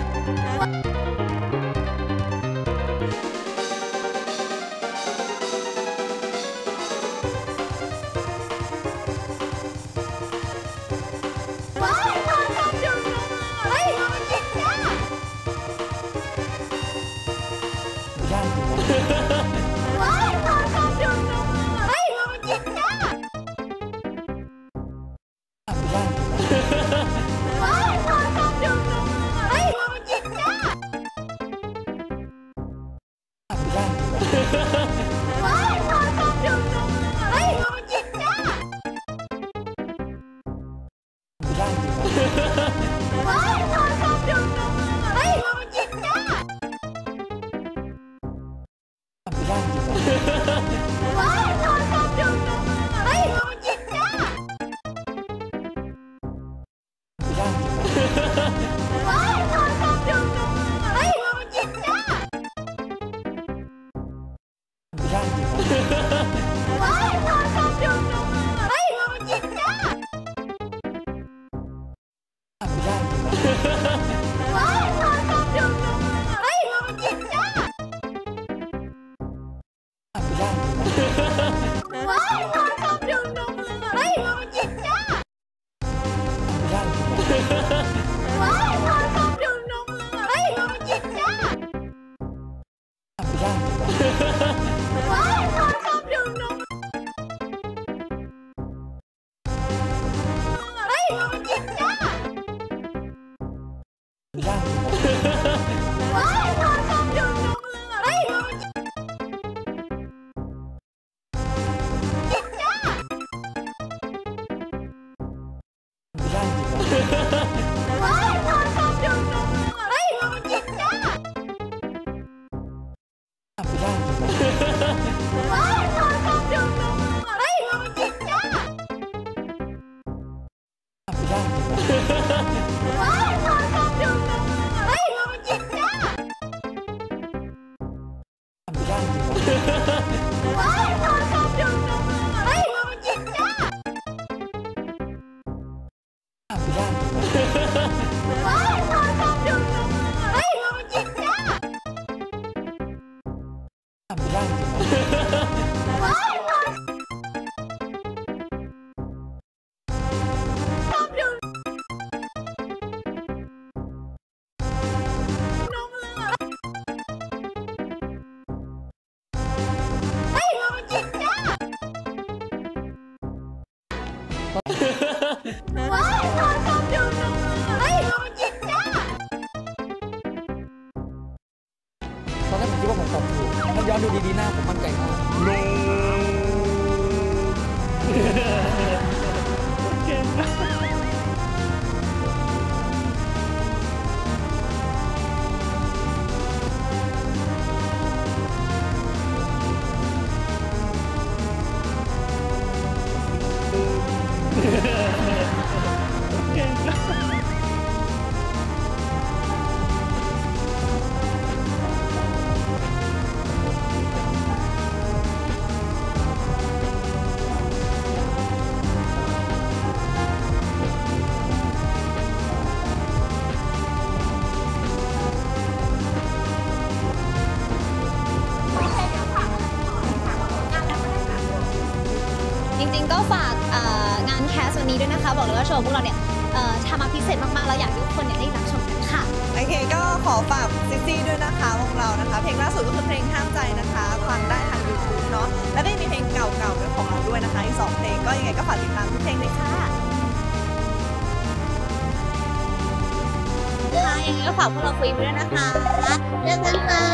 ว้ายเราชอบดื่มนมเฮ้ยมันจริงจ้ายากจริงวะว้ายเราชอบดื่มนมเฮ้ยมันจริงจ้ายากจริงวะว้ายเราชอบดื่มนมเฮ้ยมันจริงจ้ายากจริงวะยากจริงๆว้ายขอคำหนึ่งนมเฮ้ยจิตจ้ายากจริงๆว้ายขอคำหนึ่งนมเฮ้ยจิตจ้ายากจริงๆว้ายขอคำหนึ่งนมเฮ้ยจิตจ้ายยากจริงๆว้ายขอคำหนึ่งนมเฮ้ยจิตจ้ายยากจริงๆว้ายขอคำหนึ่งนมเฮ้ยจิตจ้ายยากจริงๆว้ายขอคำหนึ่งนมเฮ้ยจิตจ้ายยากจริงๆว้ายขอคำหนึ่งนมเฮ้ยจิตจ้ายยากจริงๆว้ายขอคำหนึ่งนมเฮ้ยจิตจ้าย ว้ายขอคำหนึ่งนมเฮ้ยจิตจ้ายตอนแรกผมคิดว่าผมตอบถูกถ้าย้อนดูดีๆหน้าผมมั่นใจมากจริงๆก็ฝากเอ่องานแคสวันนี้ด้วยนะคะ บอกเลยว่าโชว์พวกเราเนี่ยเอ่อทำมาพิเศษมากๆแล้วอยากให้ทุกคนเนี่ยได้รับชมกันค่ะโอเคก็ขอฝากซิซี่ด้วยนะคะวงเรานะคะ เพลงล่าสุดก็คือเพลงห้ามใจนะคะฟังได้ทาง ยูทูบ เนาะแล้วก็ยังมีเพลงเก่าๆเป็นของเราด้วยนะคะอีกสองเพลงก็ยังไงก็ฝากติดตามทุกเพลงเลยค่ะค่ะยังไงก็ฝากพวกเราคุยไปด้วยนะคะเจอกันค่ะ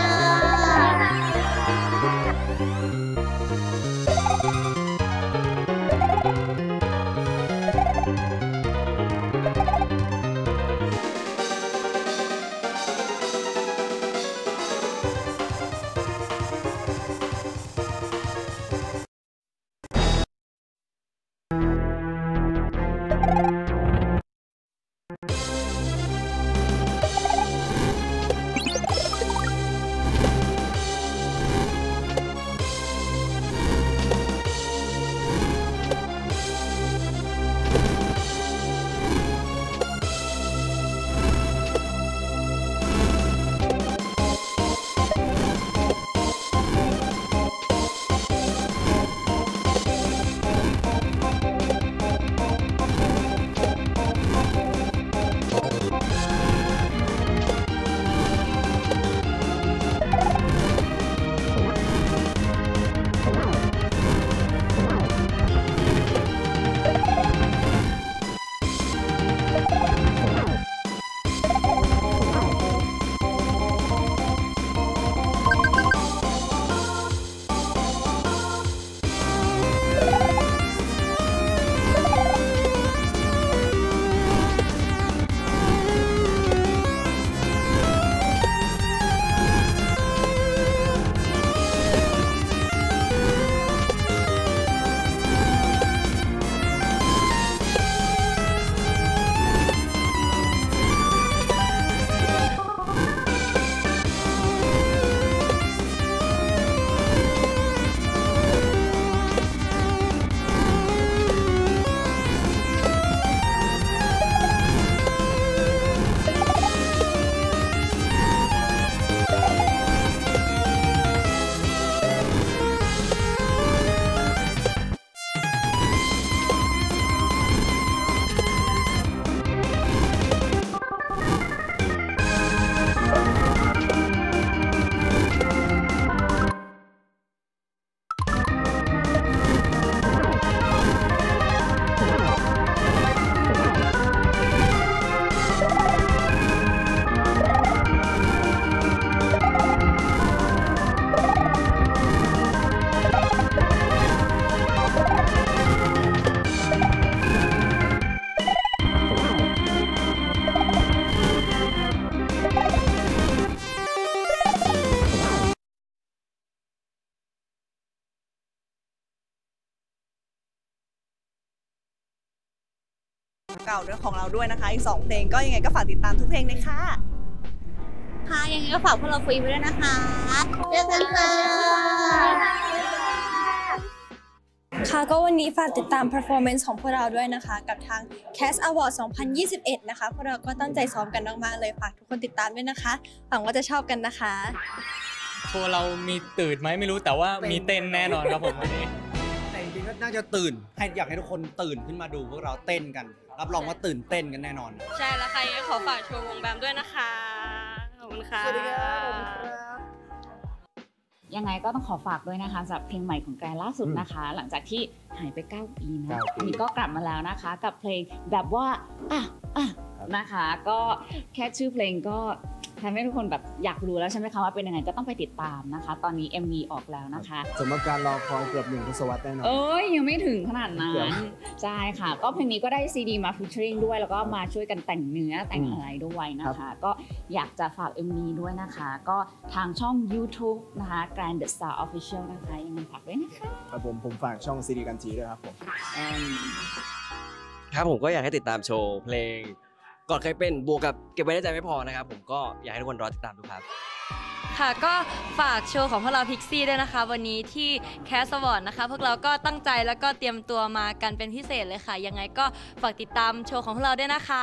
เก่าด้วยของเราด้วยนะคะอีกสองเพลงก็ยังไงก็ฝากติดตามทุกเพลงเลยค่ะค่ะยังไงก็ฝากพวกเราคุยไปด้วยนะคะเจอกันค่ะค่ะก็วันนี้ฝากติดตาม performance ของพวกเราด้วยนะคะกับทาง Cast Award สองพันยี่สิบเอ็ดนะคะพวกเราก็ตั้งใจซ้อมกันมากๆเลยฝากทุกคนติดตามด้วยนะคะหวังว่าจะชอบกันนะคะโชว์เรามีตื่นไหมไม่รู้แต่ว่ามีเต้นแน่นอนครับผมวันนี้แต่จริงๆก็น่าจะตื่นให้อยากให้ทุกคนตื่นขึ้นมาดูพวกเราเต้นกันรับรองว่าตื่นเต้นกันแน่นอนใช่แล้วค่ะยังขอฝากโชว์วงแบมด้วยนะคะขอบคุณค่ะสวัสดีครับยังไงก็ต้องขอฝากด้วยนะคะสำหรับเพลงใหม่ของแกรนล่าสุดนะคะหลังจากที่หายไปเก้าปีนะนี่ก็กลับมาแล้วนะคะกับเพลงแบบว่าอ่ะอ่ะนะคะก็แค่ชื่อเพลงก็ทำให้ทุกคนแบบอยากรู้แล้วใช่ไหมคะว่าเป็นยังไงก็ต้องไปติดตามนะคะตอนนี้ เอ็ม วี ออกแล้วนะคะสมการรอคอยเกือบหนึ่งทศวรรษแน่นอนเอ้ยยังไม่ถึงขนาดนั้นใช่ค่ะก็เพลงนี้ก็ได้ซีดีมาฟีเจอริ่งด้วยแล้วก็มาช่วยกันแต่งเนื้อแต่งอะไรด้วยนะคะก็อยากจะฝาก เอ็ม วี ด้วยนะคะก็ทางช่อง YouTube นะคะ Grand The Star Official นะคะยังไงฝากด้วยนะคะครับผมผมฝากช่องซีดีกันจีด้วยครับผมครับผมก็อยากให้ติดตามโชว์เพลงก่อนเคยเป็นบวกกับเก็บไว้ในใจไม่พอนะครับผมก็อยากให้ทุกคนรอติดตามดูครับค่ะก็ฝากโชว์ของพวกเราพิกซี่ด้วยนะคะวันนี้ที่แคสวอร์ดนะคะพวกเราก็ตั้งใจแล้วก็เตรียมตัวมากันเป็นพิเศษเลยค่ะยังไงก็ฝากติดตามโชว์ของพวกเราด้วยนะคะ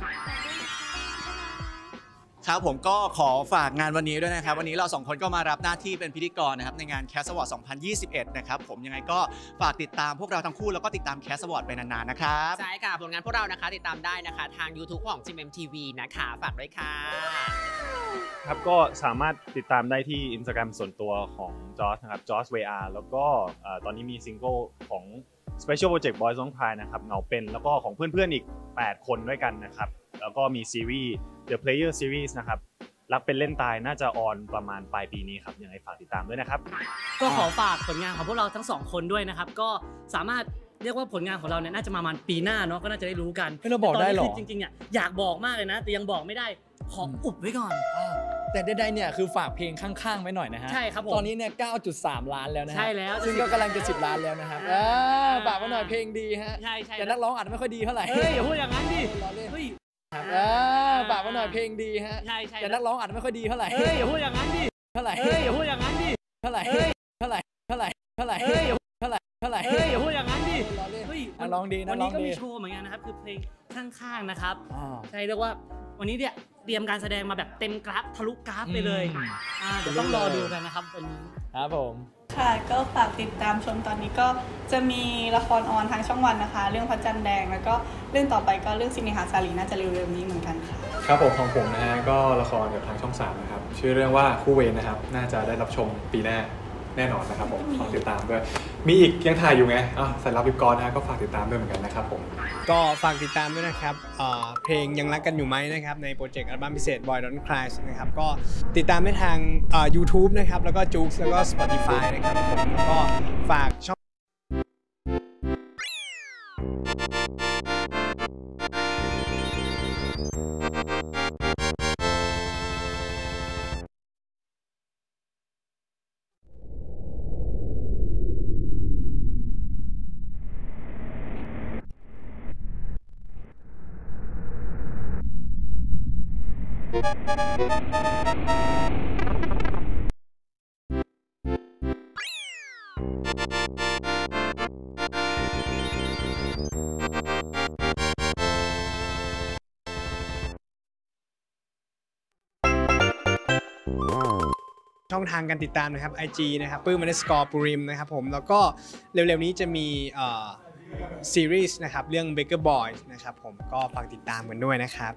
ครับผมก็ขอฝากงานวันนี้ด้วยนะครับวันนี้เราสองคนก็มารับหน้าที่เป็นพิธีกรนะครับในงาน Cast Award สองพันยี่สิบเอ็ดนะครับผมยังไงก็ฝากติดตามพวกเราทั้งคู่แล้วก็ติดตาม Cast Award ไปนานๆนะครับใช่ค่ะผลงานพวกเรานะคะติดตามได้นะคะทาง YouTube ของ จี เอ็ม ที วี นะคะฝากด้วยค่ะครับก็สามารถติดตามได้ที่ Instagram ส่วนตัวของจอร์จนะครับจอร์จ วี อาร์ แล้วก็ตอนนี้มีซิงเกิลของ Special Project Boys on Pride นะครับเงาเป็นแล้วก็ของเพื่อนๆอีกแปดคนด้วยกันนะครับแล้วก็มีซีรีส์ The Player Series นะครับรักเป็นเล่นตายน่าจะออนประมาณปลายปีนี้ครับยังไงฝากติดตามด้วยนะครับก็ขอฝากผลงานของพวกเราทั้งสองคนด้วยนะครับก็สามารถเรียกว่าผลงานของเราเนี่ยน่าจะมาประมาณปีหน้าเนาะก็น่าจะได้รู้กันไม่เราบอกได้หรอจริงๆเนี่ยอยากบอกมากเลยนะแต่ยังบอกไม่ได้ขออุบไว้ก่อนแต่ใดๆเนี่ยคือฝากเพลงข้างๆไว้หน่อยนะฮะใช่ครับผมตอนนี้เนี่ย เก้าจุดสาม ล้านแล้วนะใช่แล้วซึ่งก็กำลังจะสิบล้านแล้วนะครับฝากไว้หน่อยเพลงดีฮะใช่ใช่แต่นักร้องอาจจะไม่ค่อยดีเท่าไหร่เฮ้ยอย่าพูดอย่างนั้นดิเฮ้ยฝากไว้หน่อยเพลงดีฮะใช่ใช่แต่นักร้องอาจจะไม่ค่อยดีเท่าไหร่เฮ้ยอย่าพูดอย่างนั้นดิเท่าไหร่เฮ้ยอย่าพูดอย่างนั้นดิเท่าไหร่เท่าไหร่เท่าไหร่เท่าไหร่เฮ้ยเท่าไหร่เท่าไหร่เฮ้ยอย่าพูดอย่างนั้นดิเฮ้ยนักร้องดีวันนี้ก็มีโชว์เหมือนกันนะครับคือเพลงข้างๆนะครับใช่เรียกว่าวันนี้เนี่ยเตรียมการแสดงมาแบบเต็มกราฟทะลุกราฟไปเลยเดี๋ยวต้องรอดูกันนะครับวันนี้ครับผมค่ะก็ฝากติดตามชมตอนนี้ก็จะมีละครออนทางช่องวันนะคะเรื่องพระจันทร์แดงแล้วก็เรื่องต่อไปก็เรื่องซินิหาสาลีน่าจะเร็วๆนี้เหมือนกันค่ะครับผมของผมนะฮะก็ละครกับทางช่องสามนะครับชื่อเรื่องว่าคู่เวรนะครับน่าจะได้รับชมปีหน้าแน่นอนนะครับผมฝากติดตามด้วยมีอีกยังถ่ายอยู่ไงอ่ะสายลับวิบกรนะฮะก็ฝากติดตามด้วยเหมือนกันนะครับผมก็ฝากติดตามด้วยนะครับเพลงยังรักกันอยู่ไหมนะครับในโปรเจกต์อัลบั้มพิเศษ Boy Don't Cry นะครับก็ติดตามได้ทาง YouTube นะครับแล้วก็ Joox แล้วก็ Spotify นะครับผมแล้วก็ฝากช่องช่องทางการติดตามนะครับ ไอ จี นะครับปื้ม underscore ปุริมนะครับผมแล้วก็เร็วๆนี้จะมีซีรีส์นะครับเรื่อง Baker Boys นะครับผมก็ฝากติดตามกันด้วยนะครับ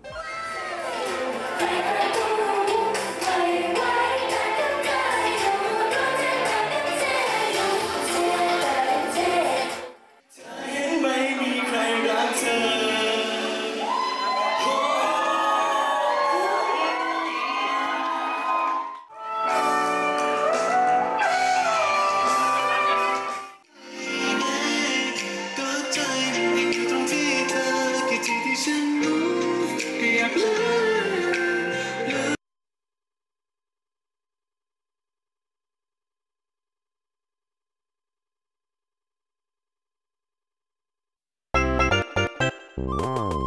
Wow.